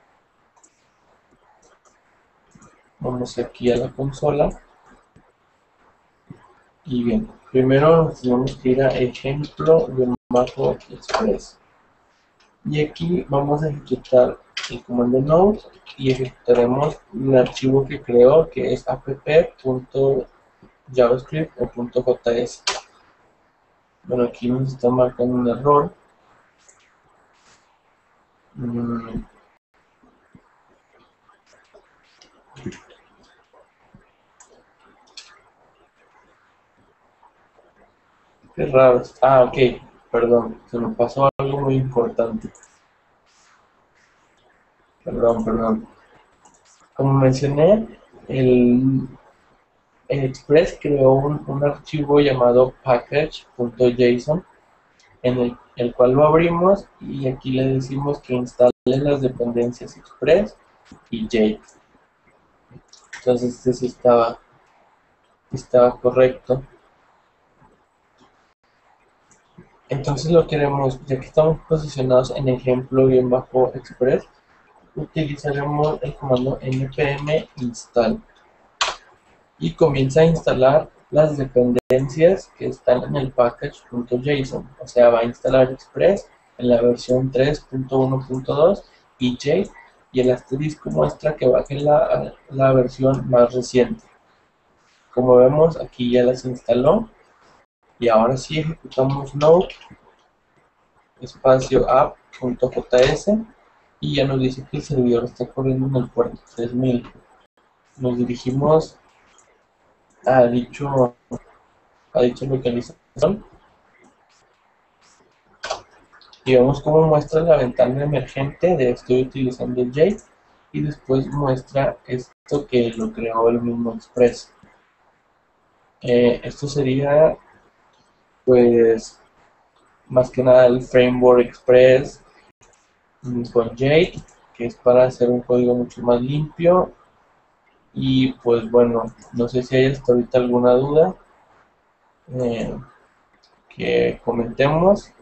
Vamos aquí a la consola y bien, primero tenemos que ir a ejemplo de bajo express. Y aquí vamos a ejecutar el comando node y ejecutaremos el archivo que creó, que es app.javascript o .js. Bueno, aquí nos está marcando un error. Mm, qué raro. Ah, ok, perdón, se me pasó algo muy importante. Perdón, perdón. Como mencioné, el, el Express creó un, un archivo llamado package.json en el, el cual lo abrimos y aquí le decimos que instale las dependencias Express y J. Entonces este sí estaba, estaba correcto. Entonces lo queremos, ya que estamos posicionados en ejemplo bien bajo Express, utilizaremos el comando npm install y comienza a instalar las dependencias que están en el package.json. O sea, va a instalar Express en la versión tres punto uno punto dos y J, y el asterisco muestra que baje la, la versión más reciente. Como vemos, aquí ya las instaló y ahora sí ejecutamos node espacio app.js y ya nos dice que el servidor está corriendo en el puerto tres mil. Nos dirigimos a dicho, a dicha localización y vemos cómo muestra la ventana emergente de estoy utilizando J y después muestra esto que lo creó el mismo Express. Eh, esto sería pues más que nada el framework Express con J, que es para hacer un código mucho más limpio. Y pues bueno, no sé si hay hasta ahorita alguna duda eh, que comentemos.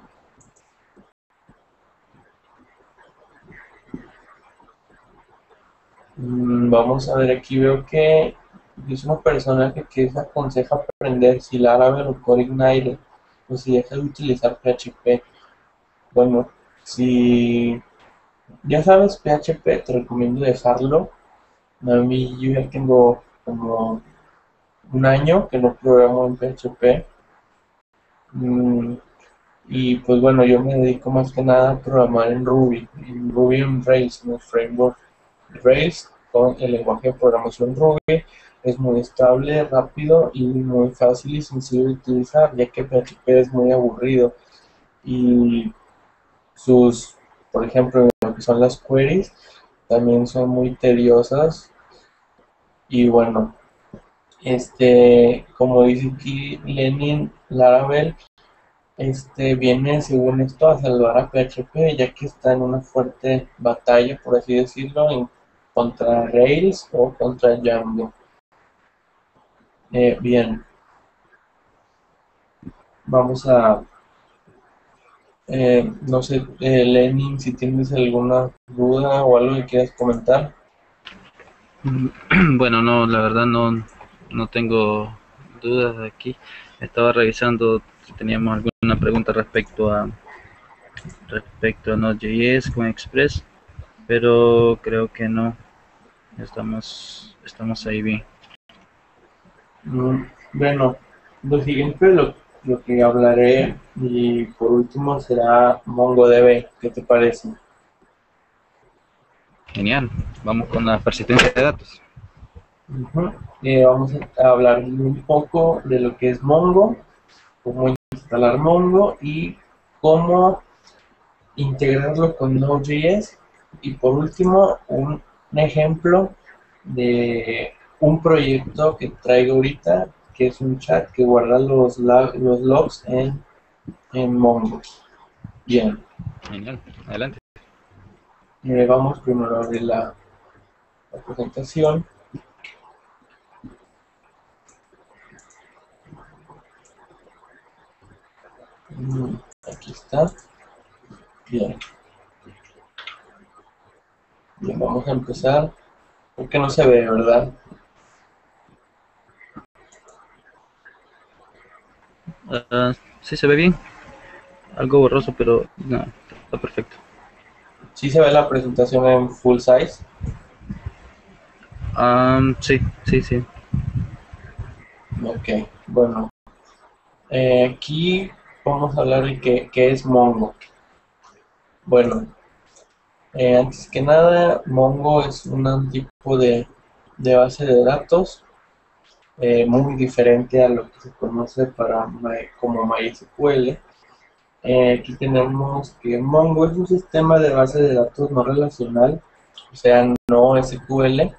Mm, vamos a ver, aquí veo que es una persona que, que se aconseja aprender si Laravel o CoreIgniter o si deja de utilizar P H P. Bueno, si ya sabes P H P, te recomiendo dejarlo. A mí yo ya tengo como un año que no programo en P H P. Mm, y pues bueno, yo me dedico más que nada a programar en Ruby, en Ruby on Rails, en el framework Rails con el lenguaje de programación Ruby. Es muy estable, rápido y muy fácil y sencillo de utilizar, ya que P H P es muy aburrido y sus, por ejemplo, lo que son las queries también son muy tediosas. Y bueno, este, como dice aquí Lenin, Laravel este viene según esto a salvar a P H P, ya que está en una fuerte batalla, por así decirlo, en contra Rails o contra Django. Eh, bien, vamos a, eh, no sé, eh, Lenin, si tienes alguna duda o algo que quieras comentar. Bueno, no, la verdad no, no tengo dudas de aquí. Estaba revisando si teníamos alguna pregunta respecto a respecto a Node.js con Express, pero creo que no. Estamos estamos ahí bien. Mm, bueno, lo siguiente, lo, lo que hablaré y por último será MongoDB. ¿Qué te parece? Genial. Vamos con la persistencia de datos. Ujú. Eh, vamos a hablar un poco de lo que es Mongo, cómo instalar Mongo y cómo integrarlo con Node.js. Y por último, un, un ejemplo de un proyecto que traigo ahorita, que es un chat que guarda los, los logs en, en Mongo. Bien, Genial. Adelante. eh, vamos primero a abrir la, la presentación. Mm, aquí está. Bien, bien, vamos a empezar. Porque no se ve, ¿verdad? Uh, sí se ve bien. Algo borroso, pero no, está perfecto. ¿Sí se ve la presentación en full size? Um, sí, sí, sí. Ok, bueno. Eh, aquí vamos a hablar de qué, qué es Mongo. Bueno, eh, antes que nada, Mongo es un tipo de, de base de datos eh, muy diferente a lo que se conoce para My- como MySQL. Eh, aquí tenemos que Mongo es un sistema de base de datos no relacional, o sea, no S Q L.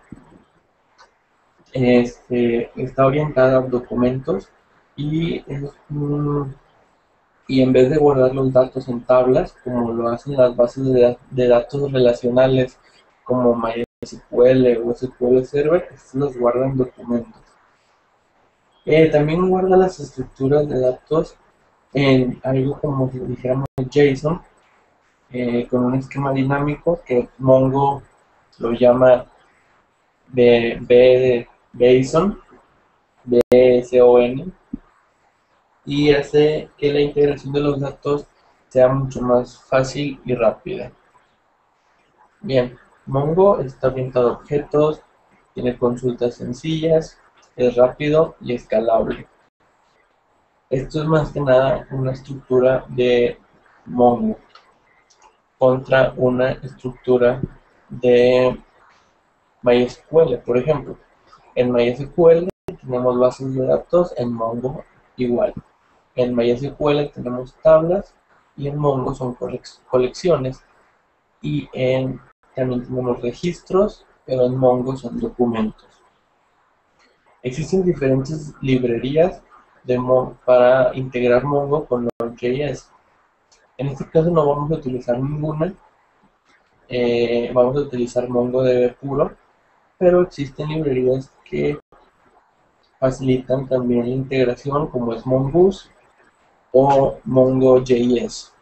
Este, está orientada a documentos y, es un- y en vez de guardar los datos en tablas, como lo hacen las bases de, de datos relacionales como MySQL o S Q L Server, estos los guarda en documentos. Eh, también guarda las estructuras de datos en algo como si dijéramos JSON, eh, con un esquema dinámico que Mongo lo llama B, B de JSON, B S O N, y hace que la integración de los datos sea mucho más fácil y rápida. Bien, Mongo está orientado a objetos, tiene consultas sencillas, es rápido y escalable. Esto es más que nada una estructura de Mongo contra una estructura de MySQL, por ejemplo. En MySQL tenemos bases de datos, en Mongo igual. En MySQL tenemos tablas y en Mongo son colecciones. Y en, también tenemos registros, pero en Mongo son documentos. Existen diferentes librerías de Mon para integrar Mongo con Node.js. En este caso no vamos a utilizar ninguna, eh, vamos a utilizar MongoDB puro, pero existen librerías que facilitan también la integración como es Mongoose o MongoJS.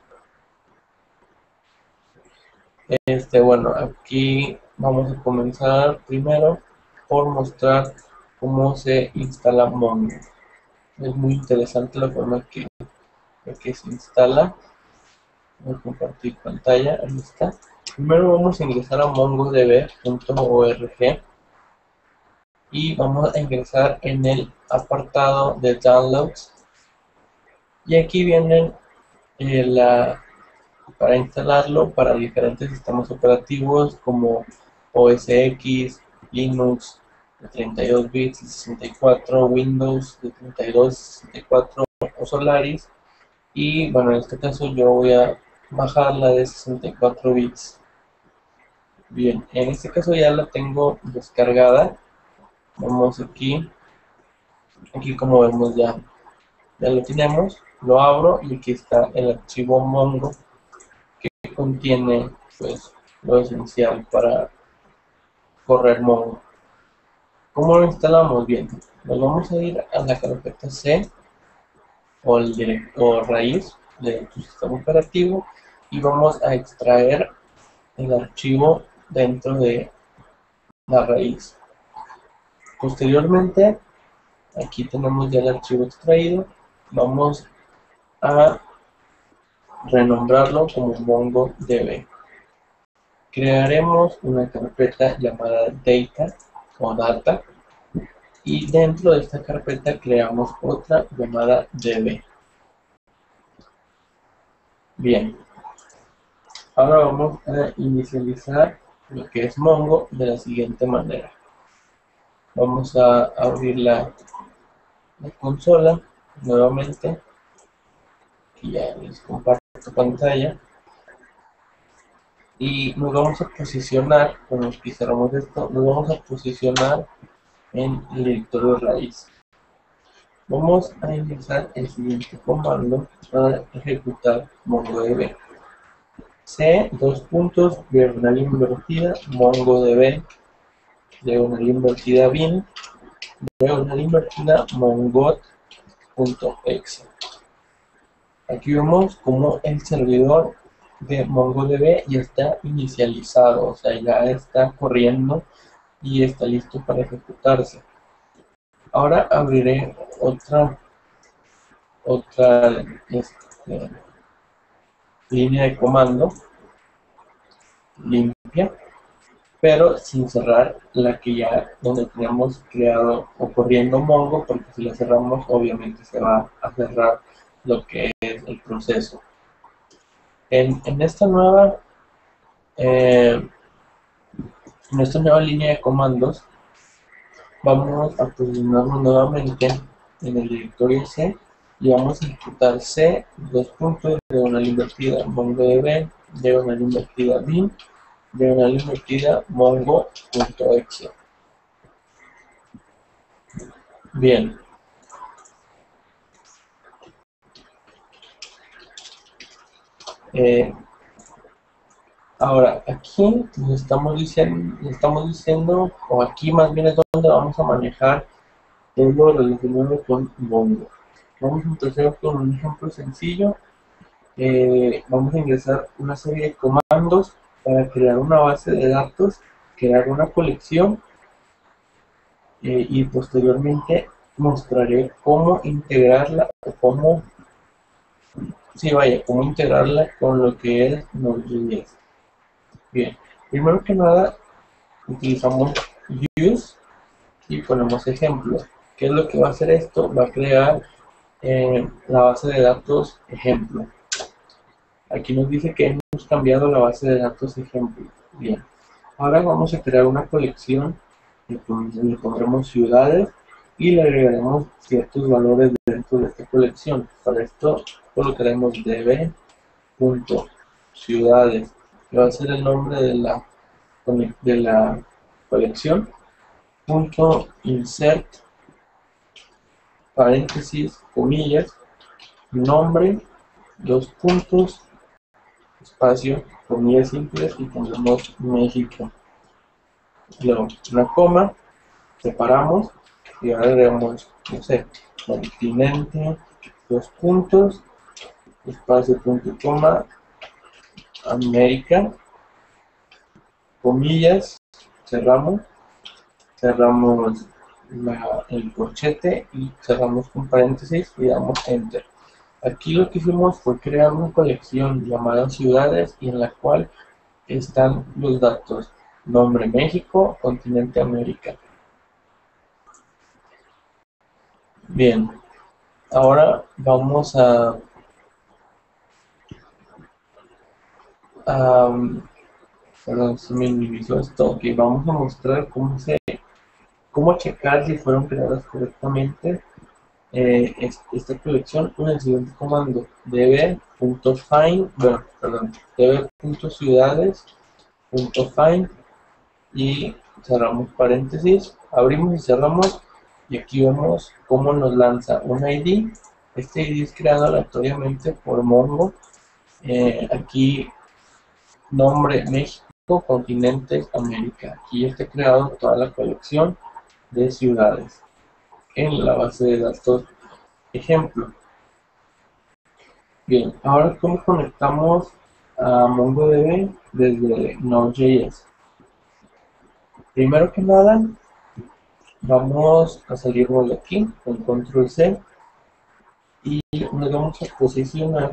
Este, bueno, aquí vamos a comenzar primero por mostrar cómo se instala Mongo. Es muy interesante la forma que, que se instala. Voy a compartir pantalla, ahí está. Primero vamos a ingresar a mongodb punto org y vamos a ingresar en el apartado de downloads. Y aquí vienen eh, la, para instalarlo para diferentes sistemas operativos como O S X, Linux de treinta y dos bits y sesenta y cuatro, Windows de treinta y dos y sesenta y cuatro o Solaris. Y bueno, en este caso yo voy a bajar la de sesenta y cuatro bits. Bien, en este caso ya la tengo descargada. Vamos aquí, aquí como vemos ya, ya lo tenemos. Lo abro y aquí está el archivo Mongo que contiene pues lo esencial para correr Mongo. ¿Cómo lo instalamos? Bien, nos vamos a ir a la carpeta C o, el director raíz de tu sistema operativo y vamos a extraer el archivo dentro de la raíz. Posteriormente, aquí tenemos ya el archivo extraído. Vamos a renombrarlo como MongoDB. Crearemos una carpeta llamada Data o Data y dentro de esta carpeta creamos otra llamada db. Bien, ahora vamos a inicializar lo que es Mongo de la siguiente manera. Vamos a abrir la, la consola nuevamente. Aquí ya les comparto pantalla. Y nos vamos a posicionar, cuando cerramos esto, nos vamos a posicionar en el directorio raíz. Vamos a ingresar el siguiente comando para ejecutar MongoDB. C, dos puntos, diagonal invertida, MongoDB, diagonal invertida bin, diagonal invertida mongot.exe. Aquí vemos como el servidor de MongoDB ya está inicializado, o sea, ya está corriendo y está listo para ejecutarse. Ahora abriré otra otra este, línea de comando limpia, pero sin cerrar la que ya donde tenemos creado o corriendo Mongo, porque si la cerramos obviamente se va a cerrar lo que es el proceso. En, en esta nueva eh, en esta nueva línea de comandos vamos a posicionarnos nuevamente en el directorio C y vamos a ejecutar C, dos puntos, diagonal invertida MongoDB, diagonal invertida bin, diagonal invertida mongo.exe. Bien. Eh, ahora, aquí nos estamos diciendo, nos estamos diciendo, o aquí más bien es donde vamos a manejar todo lo relacionado con Mongo. Vamos a empezar con un ejemplo sencillo. Eh, vamos a ingresar una serie de comandos para crear una base de datos, crear una colección eh, y posteriormente mostraré cómo integrarla o cómo, sí, vaya, cómo integrarla con lo que es Node.js. Bien, primero que nada utilizamos use y ponemos ejemplos. ¿Qué es lo que va a hacer esto? Va a crear eh, la base de datos ejemplo. Aquí nos dice que hemos cambiado la base de datos ejemplo. Bien, ahora vamos a crear una colección donde le pondremos ciudades y le agregaremos ciertos valores dentro de esta colección. Para esto colocaremos db.ciudades, que va a ser el nombre de la, de la colección, punto insert, paréntesis, comillas, nombre, dos puntos, espacio, comillas simples y pondremos México. Luego una coma, separamos y ahora agregamos, no sé, continente, dos puntos, espacio, punto, coma, América, comillas, cerramos, cerramos la, el corchete y cerramos con paréntesis y damos enter. Aquí lo que hicimos fue crear una colección llamada ciudades y en la cual están los datos: nombre México, continente América. Bien, ahora vamos a, a perdón, se me minimizó esto. Ok, vamos a mostrar cómo se cómo checar si fueron creadas correctamente eh, esta colección con el siguiente comando: db.find, bueno, perdón, db.ciudades.find y cerramos paréntesis, abrimos y cerramos y aquí vemos cómo nos lanza un I D. Este I D es creado aleatoriamente por Mongo. Eh, aquí nombre México, continente América. Aquí está creado toda la colección de ciudades en la base de datos ejemplo. Bien, ahora cómo conectamos a MongoDB desde Node.js. Primero que nada vamos a salirnos de aquí con control C y nos vamos a posicionar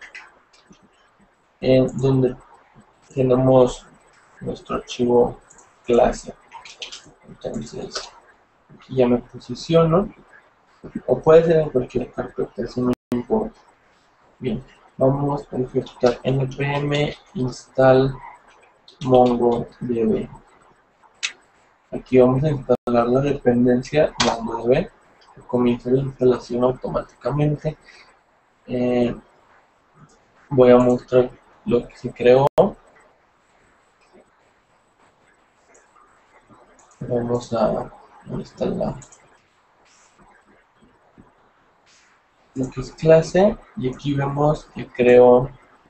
en donde tenemos nuestro archivo clase. Entonces aquí ya me posiciono, o puede ser en cualquier carpeta, eso no importa. Bien, vamos a ejecutar npm install mongodb. Aquí vamos a instalar la dependencia mongodb, que comienza la instalación automáticamente. Eh, voy a mostrar lo que se creó. Vamos a instalar lo que es clase y aquí vemos que creo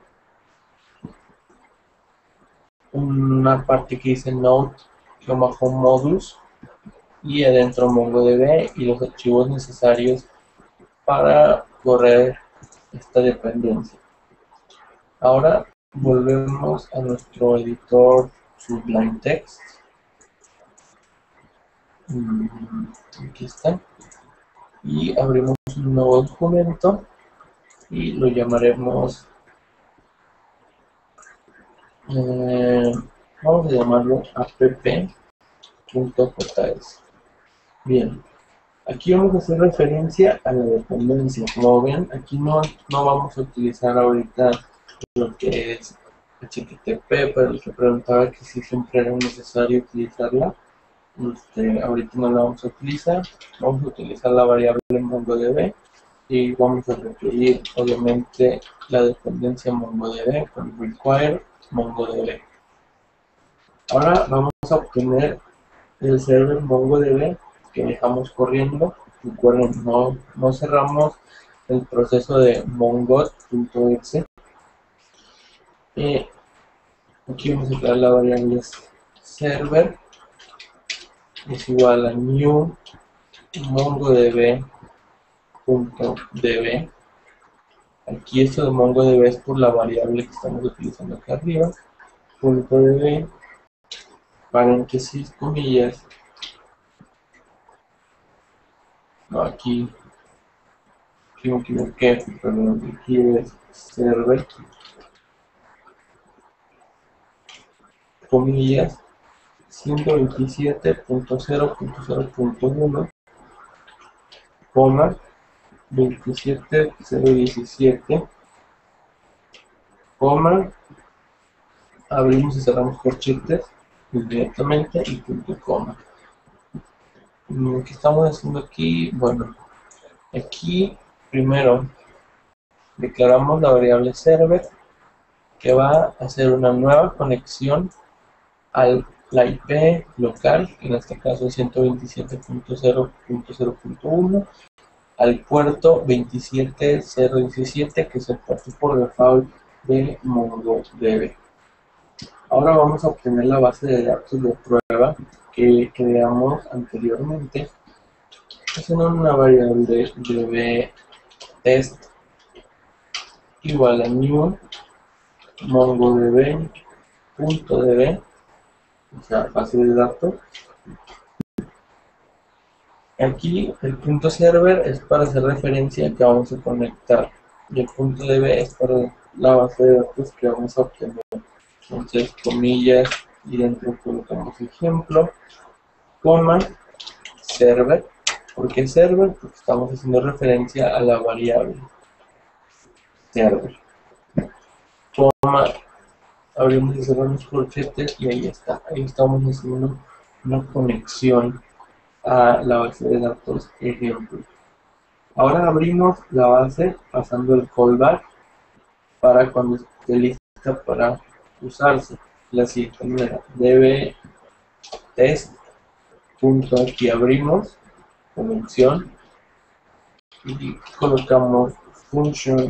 una parte que dice node-modules y adentro MongoDB y los archivos necesarios para correr esta dependencia. Ahora volvemos a nuestro editor Sublime Text. Aquí está. Y abrimos un nuevo documento y lo llamaremos Eh, vamos a llamarlo app.js. Bien, aquí vamos a hacer referencia a la dependencia. Como ven, aquí no, no vamos a utilizar ahorita lo que es H T T P, pero les preguntaba que si siempre era necesario utilizarla. Este, ahorita no la vamos a utilizar, vamos a utilizar la variable MongoDB y vamos a requerir obviamente la dependencia MongoDB con require MongoDB. Ahora vamos a obtener el server MongoDB que dejamos corriendo. Recuerden, no, no cerramos el proceso de mongo.exe. Eh, aquí vamos a crear la variable server es igual a new mongodb.db. Aquí esto de mongodb es por la variable que estamos utilizando acá arriba. Punto .db, paréntesis, comillas. No, aquí, aquí me equivoqué, perdón, aquí es server, comillas, ciento veintisiete punto cero punto cero punto uno, coma, veintisiete punto cero punto diecisiete, coma, abrimos y cerramos corchetes inmediatamente y punto coma. ¿Qué estamos haciendo aquí? Bueno, aquí primero declaramos la variable server que va a hacer una nueva conexión a la I P local, que en este caso es ciento veintisiete punto cero punto cero punto uno, al puerto veintisiete punto cero punto diecisiete, que es el puerto por default de MongoDB. Ahora vamos a obtener la base de datos de prueba que creamos anteriormente haciendo una variable db test igual a new mongodb.db, o sea, base de datos. Aquí el punto server es para hacer referencia que vamos a conectar y el punto db es para la base de datos que vamos a obtener. Entonces, comillas, y dentro colocamos ejemplo, coma, server. ¿Por qué server? Porque estamos haciendo referencia a la variable server. Coma, abrimos y cerramos corchetes y ahí está. Ahí estamos haciendo una conexión a la base de datos ejemplo. Ahora abrimos la base pasando el callback para cuando esté lista para usarse. La siguiente manera, db test punto aquí abrimos conexión y colocamos function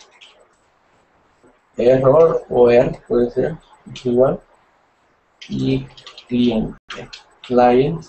error o er, puede ser, es igual, y cliente, client,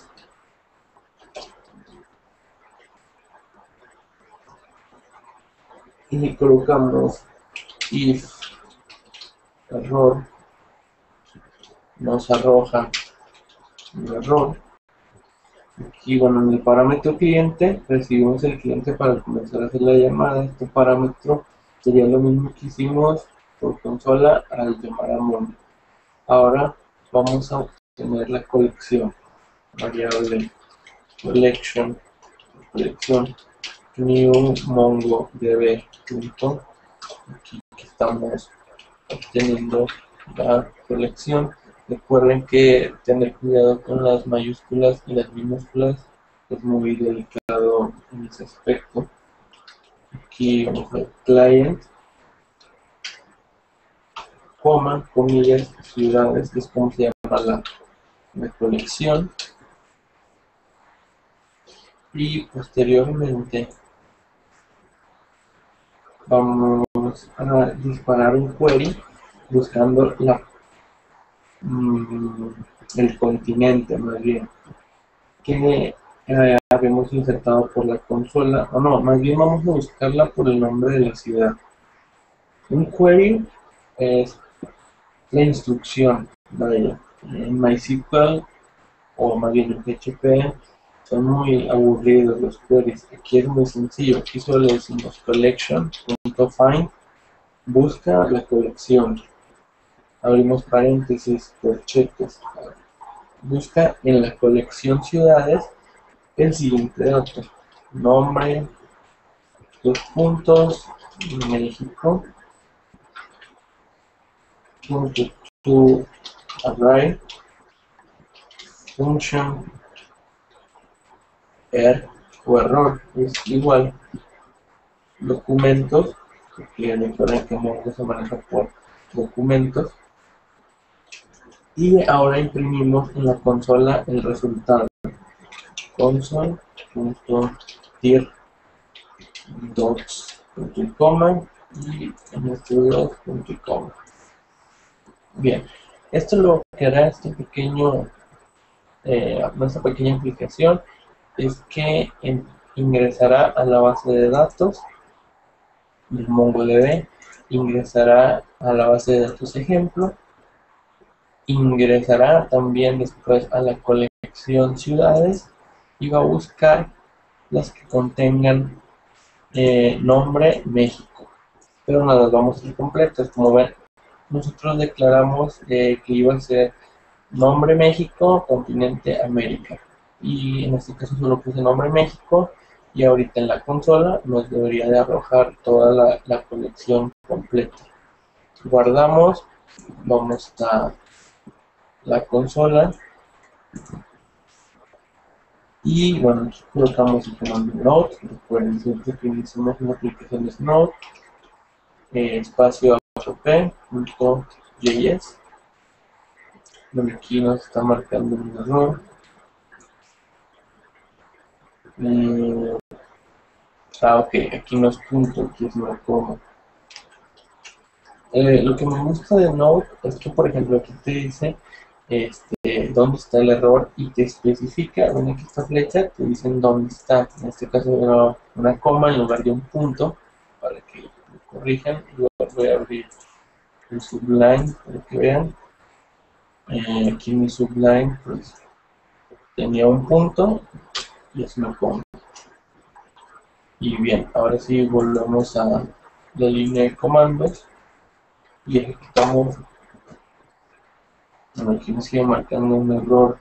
y colocamos if error nos arroja un error. Aquí, bueno, en el parámetro cliente recibimos el cliente para comenzar a hacer la llamada. Este parámetro sería lo mismo que hicimos por consola al llamar a Mongo. Ahora vamos a obtener la colección, variable collection, colección new mongodb. Aquí estamos obteniendo la colección. Recuerden que tener cuidado con las mayúsculas y las minúsculas es muy delicado en ese aspecto. Aquí vamos a client, coma, comillas, ciudades, que es como se llama la, la colección. Y posteriormente vamos a disparar un query buscando la el continente, más bien, que eh, habíamos insertado por la consola, o no, más bien vamos a buscarla por el nombre de la ciudad. Un query es la instrucción, vaya, en MySQL o más bien en P H P son muy aburridos los queries. Aquí es muy sencillo, aquí solo le decimos collection.find, busca la colección. abrimos paréntesis, corchetes. Busca en la colección ciudades el siguiente dato: nombre, dos puntos, México, punto to array, function, er o error es igual, documentos, porque recuerden que Mongo se maneja por documentos, y ahora imprimimos en la consola el resultado: console.dir docs punto coma y mstudios punto com. Bien, esto lo que hará este pequeño eh, nuestra pequeña aplicación es que en, ingresará a la base de datos de MongoDB, ingresará a la base de datos ejemplo, ingresará también después a la colección ciudades y va a buscar las que contengan eh, nombre México, pero no las vamos a ir completas. Como ven, nosotros declaramos eh, que iba a ser nombre México, continente América, y en este caso solo puse nombre México, y ahorita en la consola nos debería de arrojar toda la, la colección completa. Guardamos, vamos a la consola y bueno, aquí colocamos el comando node. Recuerden siempre que iniciamos una aplicación de node, eh, espacio app.js, donde aquí nos está marcando un error. Eh, ah, ok, aquí no es punto, aquí es una coma. Eh, lo que me gusta de Node es que, por ejemplo, aquí te dice este, dónde está el error y te especifica, ven aquí esta flecha, te dicen dónde está. En este caso era una coma en lugar de un punto, para que lo corrijan. Yo voy a abrir el Sublime para que vean. Eh, aquí mi Sublime pues tenía un punto y es una coma. Y bien, ahora sí volvemos a la línea de comandos y ejecutamos. Aquí me sigue marcando un error,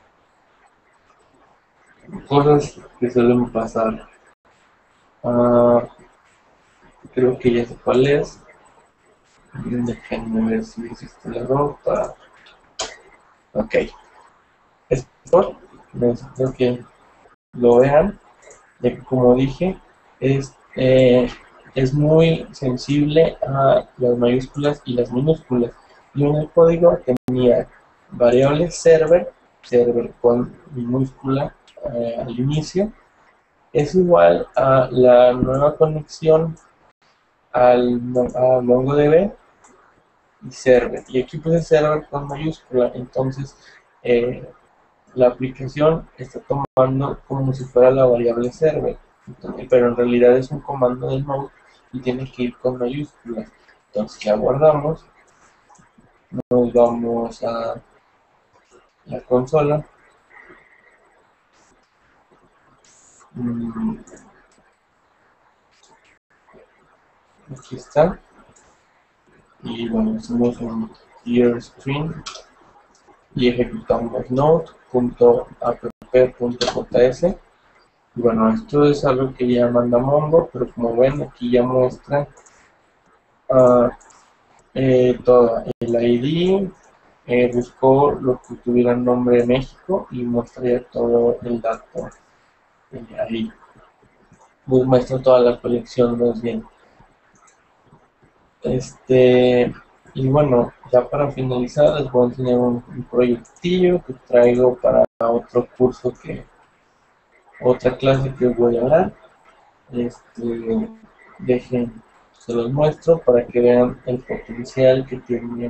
cosas que suelen pasar. Uh, creo que ya sé cuál es. Déjenme ver si existe el error para... ok, esto necesito que lo vean, ya que como dije es, eh, es muy sensible a las mayúsculas y las minúsculas, y en el código tenía variable server, server con minúscula eh, al inicio, es igual a la nueva conexión al a MongoDB y server, y aquí puse server con mayúscula. Entonces eh, la aplicación está tomando como si fuera la variable server, entonces, pero en realidad es un comando del Node y tiene que ir con mayúsculas. Entonces ya guardamos, nos vamos a la consola. mm, aquí está, y bueno, hacemos un clear string y ejecutamos node.app.js. y bueno, esto es algo que ya manda Mongo, pero como ven aquí ya muestra uh, eh, todo el I D, eh, buscó lo que tuviera el nombre de México y muestra todo el dato eh, ahí, pues muestra toda la colección más bien. Este, y bueno, ya para finalizar les voy a enseñar un, un proyectillo que traigo para otro curso, que otra clase que voy a dar. Este, dejen, se los muestro para que vean el potencial que tiene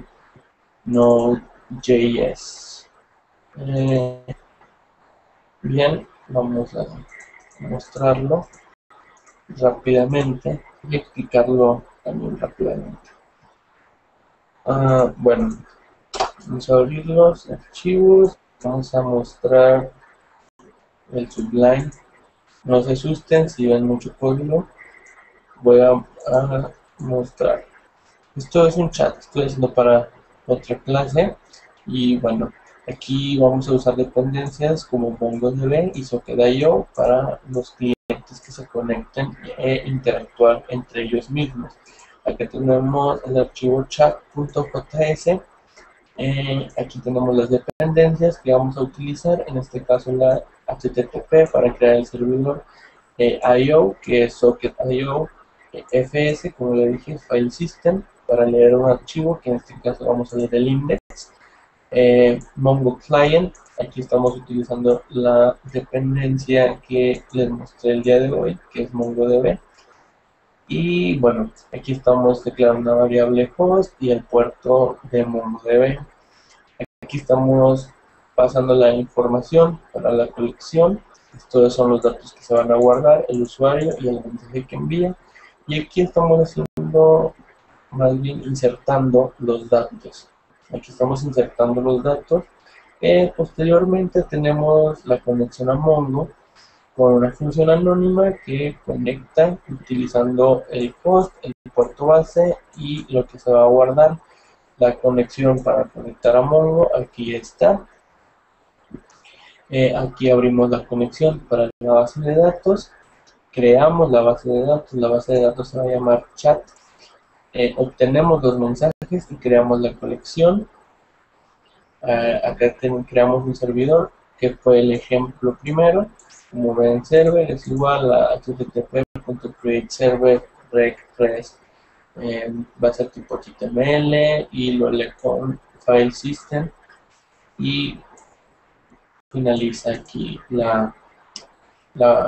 Node.js. Eh, bien, vamos a mostrarlo rápidamente y explicarlo también rápidamente. Uh, bueno, vamos a abrir los archivos, vamos a mostrar el Sublime. No se asusten si ven mucho código, voy a, a mostrar. Esto es un chat, estoy haciendo para otra clase. Y bueno, aquí vamos a usar dependencias como MongoDB y Socket punto i o para los clientes que se conecten e interactuar entre ellos mismos. Aquí tenemos el archivo chat.js. Eh, aquí tenemos las dependencias que vamos a utilizar, en este caso la H T T P para crear el servidor, eh, I O, que es Socket punto i o, eh, F S, como le dije, File System, para leer un archivo, que en este caso vamos a leer el index, eh, Mongo Client. Aquí estamos utilizando la dependencia que les mostré el día de hoy, que es MongoDB. Y bueno, aquí estamos declarando una variable host y el puerto de MongoDB. Aquí estamos pasando la información para la colección. Estos son los datos que se van a guardar, el usuario y el mensaje que envía. Y aquí estamos haciendo, más bien insertando los datos. Aquí estamos insertando los datos. Eh, posteriormente tenemos la conexión a Mongo con una función anónima que conecta utilizando el host, el puerto base y lo que se va a guardar. La conexión para conectar a Mongo, aquí está. Eh, aquí abrimos la conexión para la base de datos. Creamos la base de datos. La base de datos se va a llamar chat. Eh, obtenemos los mensajes y creamos la colección. Eh, acá ten, creamos un servidor que fue el ejemplo primero. Como ven, server es igual a http.createServer rec res. Eh, va a ser tipo H T M L y lo lee con file system y finaliza aquí la, la,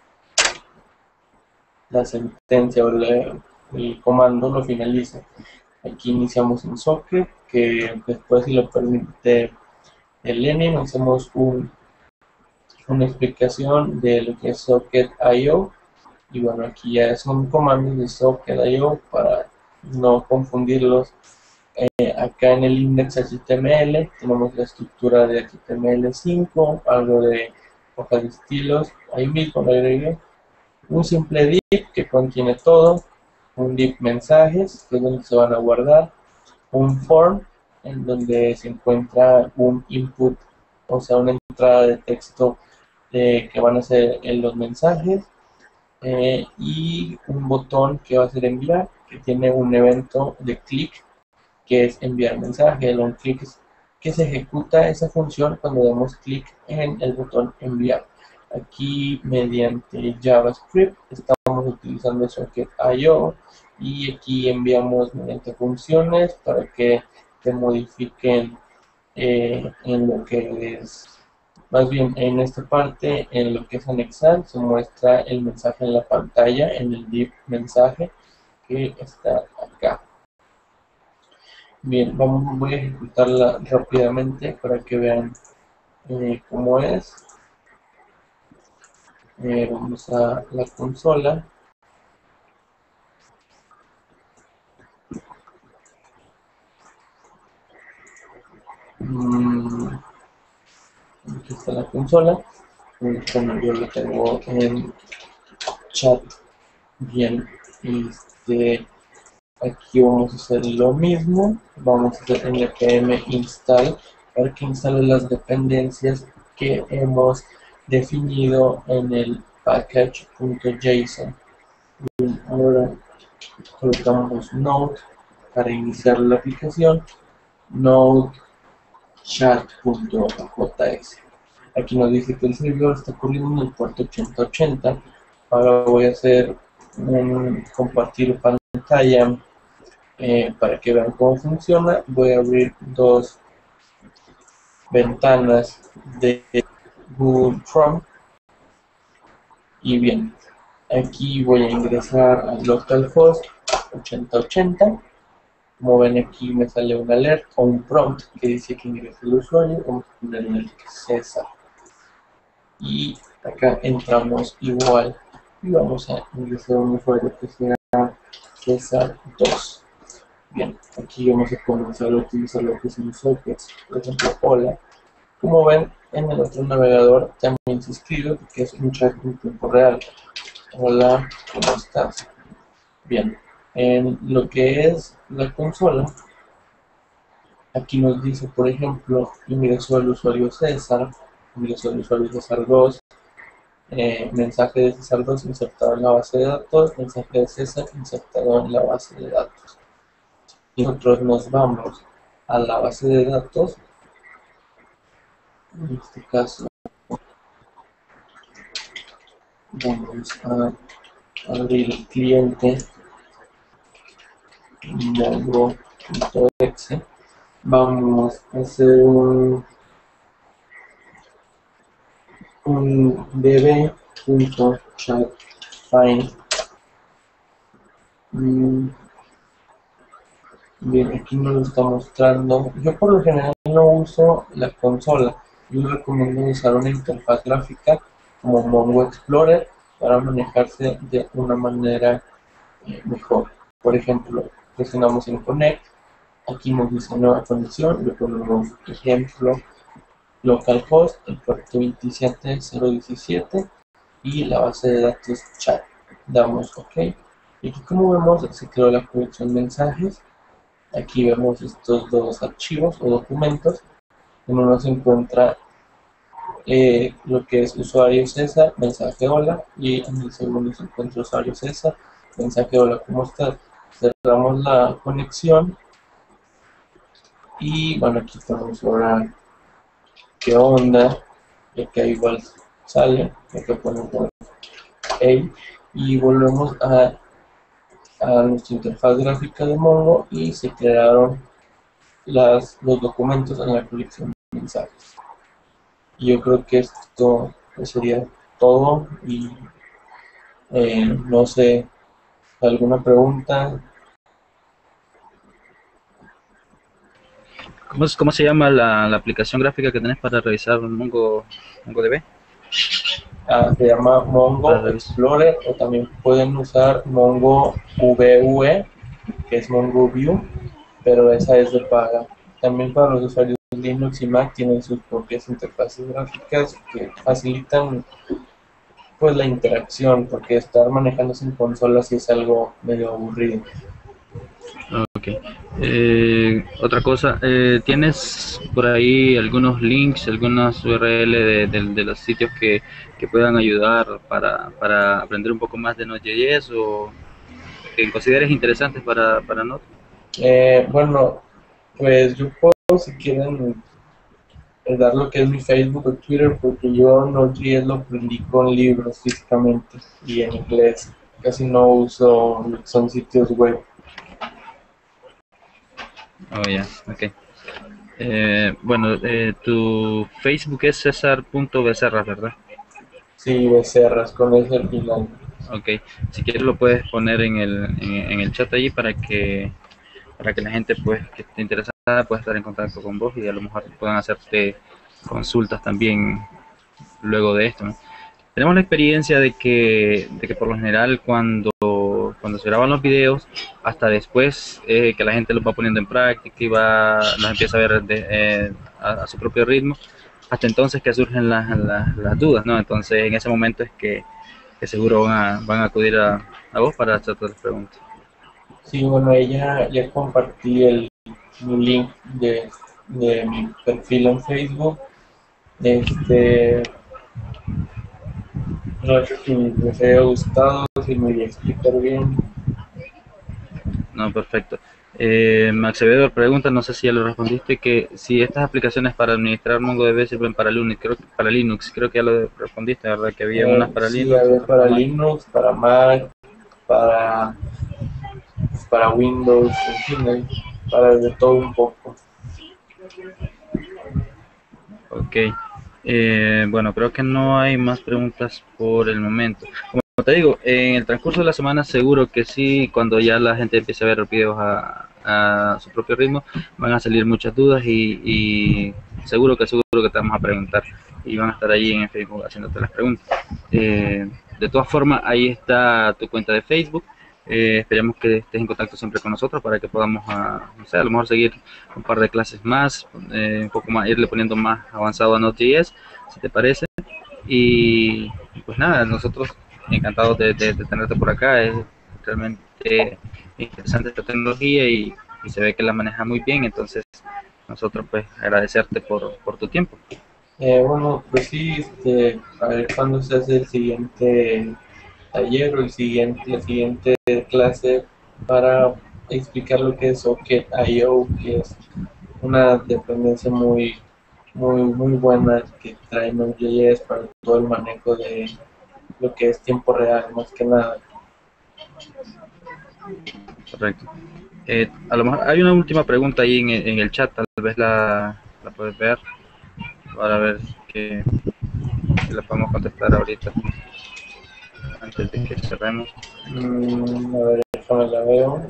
la sentencia o la, el comando lo finaliza. Aquí iniciamos un socket que después, si lo permite el Lenin, hacemos un, una explicación de lo que es Socket punto i o. Y bueno, aquí ya son comandos de Socket punto i o para no confundirlos. Eh, acá en el index H T M L tenemos la estructura de H T M L cinco, algo de hojas de estilos, ahí mismo le agregué un simple div que contiene todo, un div mensajes, que es donde se van a guardar, un form en donde se encuentra un input, o sea, una entrada de texto eh, que van a ser en los mensajes, eh, y un botón que va a ser enviar, que tiene un evento de clic, que es enviar mensaje. El onClick es que se ejecuta esa función cuando damos clic en el botón enviar. Aquí mediante JavaScript estamos utilizando Socket punto i o y aquí enviamos mediante funciones para que se modifiquen eh, en lo que es, más bien en esta parte, en lo que es anexar, se muestra el mensaje en la pantalla, en el div mensaje que está acá. Bien, vamos, voy a ejecutarla rápidamente para que vean eh, cómo es. Eh, vamos a la consola. Mm, aquí está la consola. Como yo lo tengo en chat. Bien, este, aquí vamos a hacer lo mismo. Vamos a hacer npm install para que instale las dependencias que hemos definido en el package.json. Ahora colocamos node para iniciar la aplicación, node chat.js. Aquí nos dice que el servidor está corriendo en el puerto ochenta ochenta. Ahora voy a hacer un compartir pantalla eh, para que vean cómo funciona. Voy a abrir dos ventanas de Google Chrome y bien, aquí voy a ingresar al localhost ochenta ochenta. Como ven, aquí me sale un alert o un prompt que dice que ingrese el usuario. Vamos a poner el César y acá entramos igual y vamos a ingresar un usuario que sea César dos. Bien, aquí vamos a comenzar a utilizar lo que son sockets, por ejemplo, hola. Como ven, en el otro navegador también se escribe que es un chat en tiempo real. Hola, ¿cómo estás? Bien, en lo que es la consola, Aquí nos dice, por ejemplo, ingreso al usuario César, ingreso al usuario César dos, eh, mensaje de César dos insertado en la base de datos, mensaje de César insertado en la base de datos. Y nosotros nos vamos a la base de datos, en este caso vamos a abrir el cliente mongo.exe, vamos a hacer un, un db.chatfind. Mm, Bien, aquí nos lo está mostrando. Yo por lo general no uso la consola. Yo recomiendo usar una interfaz gráfica como Mongo Explorer para manejarse de una manera eh, mejor. Por ejemplo, presionamos en Connect. Aquí nos dice nueva conexión. Le ponemos ejemplo localhost, el puerto veintisiete cero diecisiete y la base de datos chat. Damos OK. Y aquí, como vemos, se creó la conexión mensajes. Aquí vemos estos dos archivos o documentos. En uno se encuentra eh, lo que es usuario César, mensaje hola, y en el segundo se encuentra usuario César, mensaje hola, ¿cómo estás? Cerramos la conexión y bueno, aquí estamos ahora qué onda, y acá igual sale, acá ponemos hey, y volvemos a, a nuestra interfaz gráfica de Mongo y se crearon las, los documentos en la colección de mensajes. Y yo creo que esto pues, sería todo y eh, no sé, ¿alguna pregunta? ¿Cómo, es- cómo se llama la, la aplicación gráfica que tenés para revisar Mongo, MongoDB? Ah, se llama Para Mongo revisar. Explorer o también pueden usar Mongo V V, que es Mongo View, pero esa es de paga. También para los usuarios de Linux y Mac tienen sus propias interfaces gráficas que facilitan pues la interacción, porque estar manejándose en consolas sí es algo medio aburrido. Ok. Eh, otra cosa, eh, ¿tienes por ahí algunos links, algunas U R L de, de- de los sitios que, que puedan ayudar para, para aprender un poco más de Node.js o que consideres interesantes para, para Node? Eh, bueno, pues yo puedo, si quieren, eh, dar lo que es mi Facebook o Twitter, porque yo Node.js lo aprendí con libros físicamente y en inglés. Casi no uso lo que son sitios web. Oh, ya, ok. Eh, bueno, eh, tu Facebook es cesar.becerra, ¿verdad? Sí, becerras con ese al final. Ok, si quieres lo puedes poner en el, en, en el chat allí para que para que la gente pues que esté interesada pueda estar en contacto con vos y a lo mejor puedan hacerte consultas también luego de esto, ¿no? Tenemos la experiencia de que, de que por lo general cuando, cuando se graban los videos, hasta después eh, que la gente los va poniendo en práctica y va, los empieza a ver de, eh, a, a su propio ritmo, hasta entonces que surgen las, las, las dudas, ¿no? Entonces en ese momento es que, que seguro van a, van a acudir a, a vos para hacerte las preguntas. Sí, bueno, ella ya compartí el, mi link de, de mi perfil en Facebook. Este, no sé si les haya gustado, si me voy a explicar bien. No, perfecto. Eh, Max Evedor pregunta, no sé si ya lo respondiste, que si estas aplicaciones para administrar MongoDB sirven para Linux, creo que para Linux, creo que ya lo respondiste, ¿verdad? Que había unas Eh, para sí, Linux, había otras para para Mac. Linux, para Mac, para, para Windows, en fin, hay para de todo un poco. Ok. Eh, bueno, creo que no hay más preguntas por el momento. Como te digo, en el transcurso de la semana seguro que sí, cuando ya la gente empiece a ver los videos a, a su propio ritmo, van a salir muchas dudas y, y seguro que seguro que te vamos a preguntar y van a estar allí en Facebook haciéndote las preguntas. Eh, de todas formas, ahí está tu cuenta de Facebook. Eh, esperemos que estés en contacto siempre con nosotros para que podamos, a, no sé, a lo mejor seguir un par de clases más, eh, un poco más, irle poniendo más avanzado a Node.js, si te parece. Y pues nada, nosotros encantados de, de, de tenerte por acá. Es realmente interesante esta tecnología y, y se ve que la maneja muy bien. Entonces, nosotros pues agradecerte por, por tu tiempo. Eh, bueno, pues sí, este, a ver cuándo se hace el siguiente taller o el siguiente, la siguiente clase para explicar lo que es Socket punto i o, que es una dependencia muy, muy, muy buena que trae Node.js para todo el manejo de lo que es tiempo real, más que nada. Correcto. Eh, a lo mejor hay una última pregunta ahí en, en el chat, tal vez la, la puedes ver para ver que, que la podemos contestar ahorita antes de que cerremos. Mm, a ver, déjame la veo.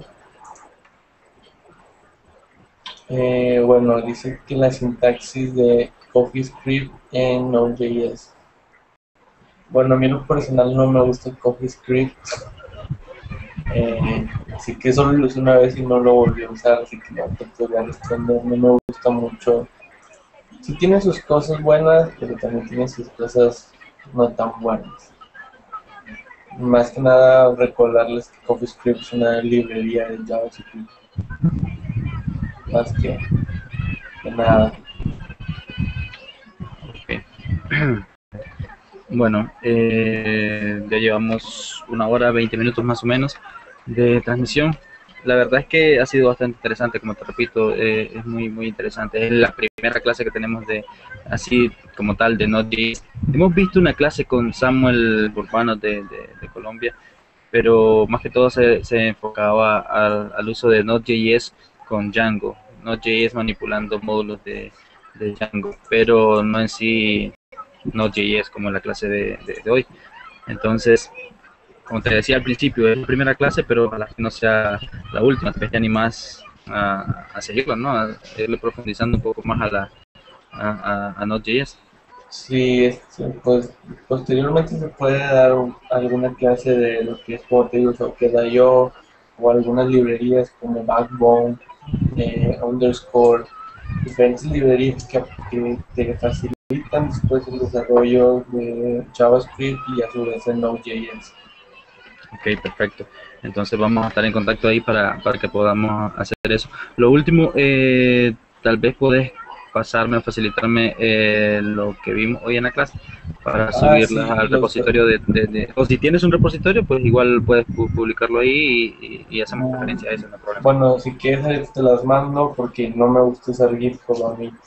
Eh, bueno, dice que la sintaxis de CoffeeScript en Node.js. Bueno, a mí en lo personal no me gusta CoffeeScript. Eh, así que solo lo usé una vez y no lo volví a usar, así que no te podría responder. No me gusta mucho. Sí tiene sus cosas buenas, pero también tiene sus cosas no tan buenas. Más que nada recordarles que CoffeeScript es una librería de JavaScript. Más que, que nada. Okay. Bueno, eh, ya llevamos una hora, veinte minutos más o menos de transmisión. La verdad es que ha sido bastante interesante, como te repito, eh, es muy muy interesante. Es la primera clase que tenemos de así como tal de Node.js. Hemos visto una clase con Samuel Urbano de, de, de Colombia, pero más que todo se, se enfocaba al, al uso de Node.js con Django, Node.js manipulando módulos de, de Django, pero no en sí Node.js como en la clase de, de, de hoy. Entonces, como te decía al principio, es la primera clase, pero ojalá que no sea la última, te animás a, a seguirlo, ¿no? A irle profundizando un poco más a la a, a, a Node.js. Sí, este, pues posteriormente se puede dar un- alguna clase de lo que es, como te digo, Socket punto i o o algunas librerías como Backbone, eh, Underscore, diferentes librerías que, que te facilitan después el desarrollo de JavaScript y a su vez en Node.js. Ok, perfecto. Entonces vamos a estar en contacto ahí para, para que podamos hacer eso. Lo último, eh, tal vez podés pasarme o facilitarme eh, lo que vimos hoy en la clase para Ah, subirlas sí, al los, repositorio de, de, de- o si tienes un repositorio, pues igual puedes pu- publicarlo ahí y, y- y hacemos mm, referencia a eso, no hay problema. bueno, si quieres ahorita te las mando porque no me gusta usar GitHub a mí.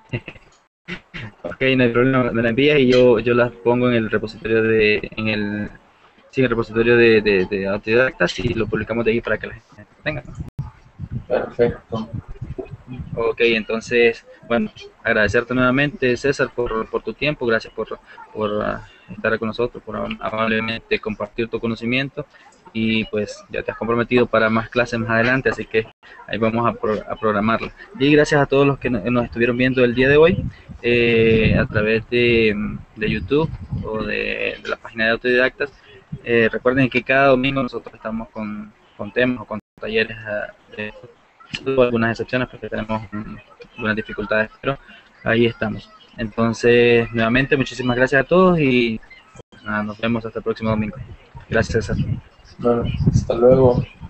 Ok, no hay problema, me la envías y yo, yo las pongo en el repositorio de, en el, sí, en el repositorio de, de, de autodidactas y lo publicamos de ahí para que la gente tenga. Perfecto. Ok, entonces, bueno, agradecerte nuevamente, César, por, por tu tiempo, gracias por, por uh, estar con nosotros, por amablemente compartir tu conocimiento y pues ya te has comprometido para más clases más adelante, así que ahí vamos a, pro, a programarla. Y gracias a todos los que nos, nos estuvieron viendo el día de hoy eh, a través de, de YouTube o de, de la página de Autodidactas. Eh, recuerden que cada domingo nosotros estamos con, con temas o con talleres uh, de hubo algunas excepciones porque tenemos um, algunas dificultades, pero ahí estamos. Entonces, nuevamente, muchísimas gracias a todos y pues, nada, nos vemos hasta el próximo domingo. Gracias, César. Bueno, hasta luego.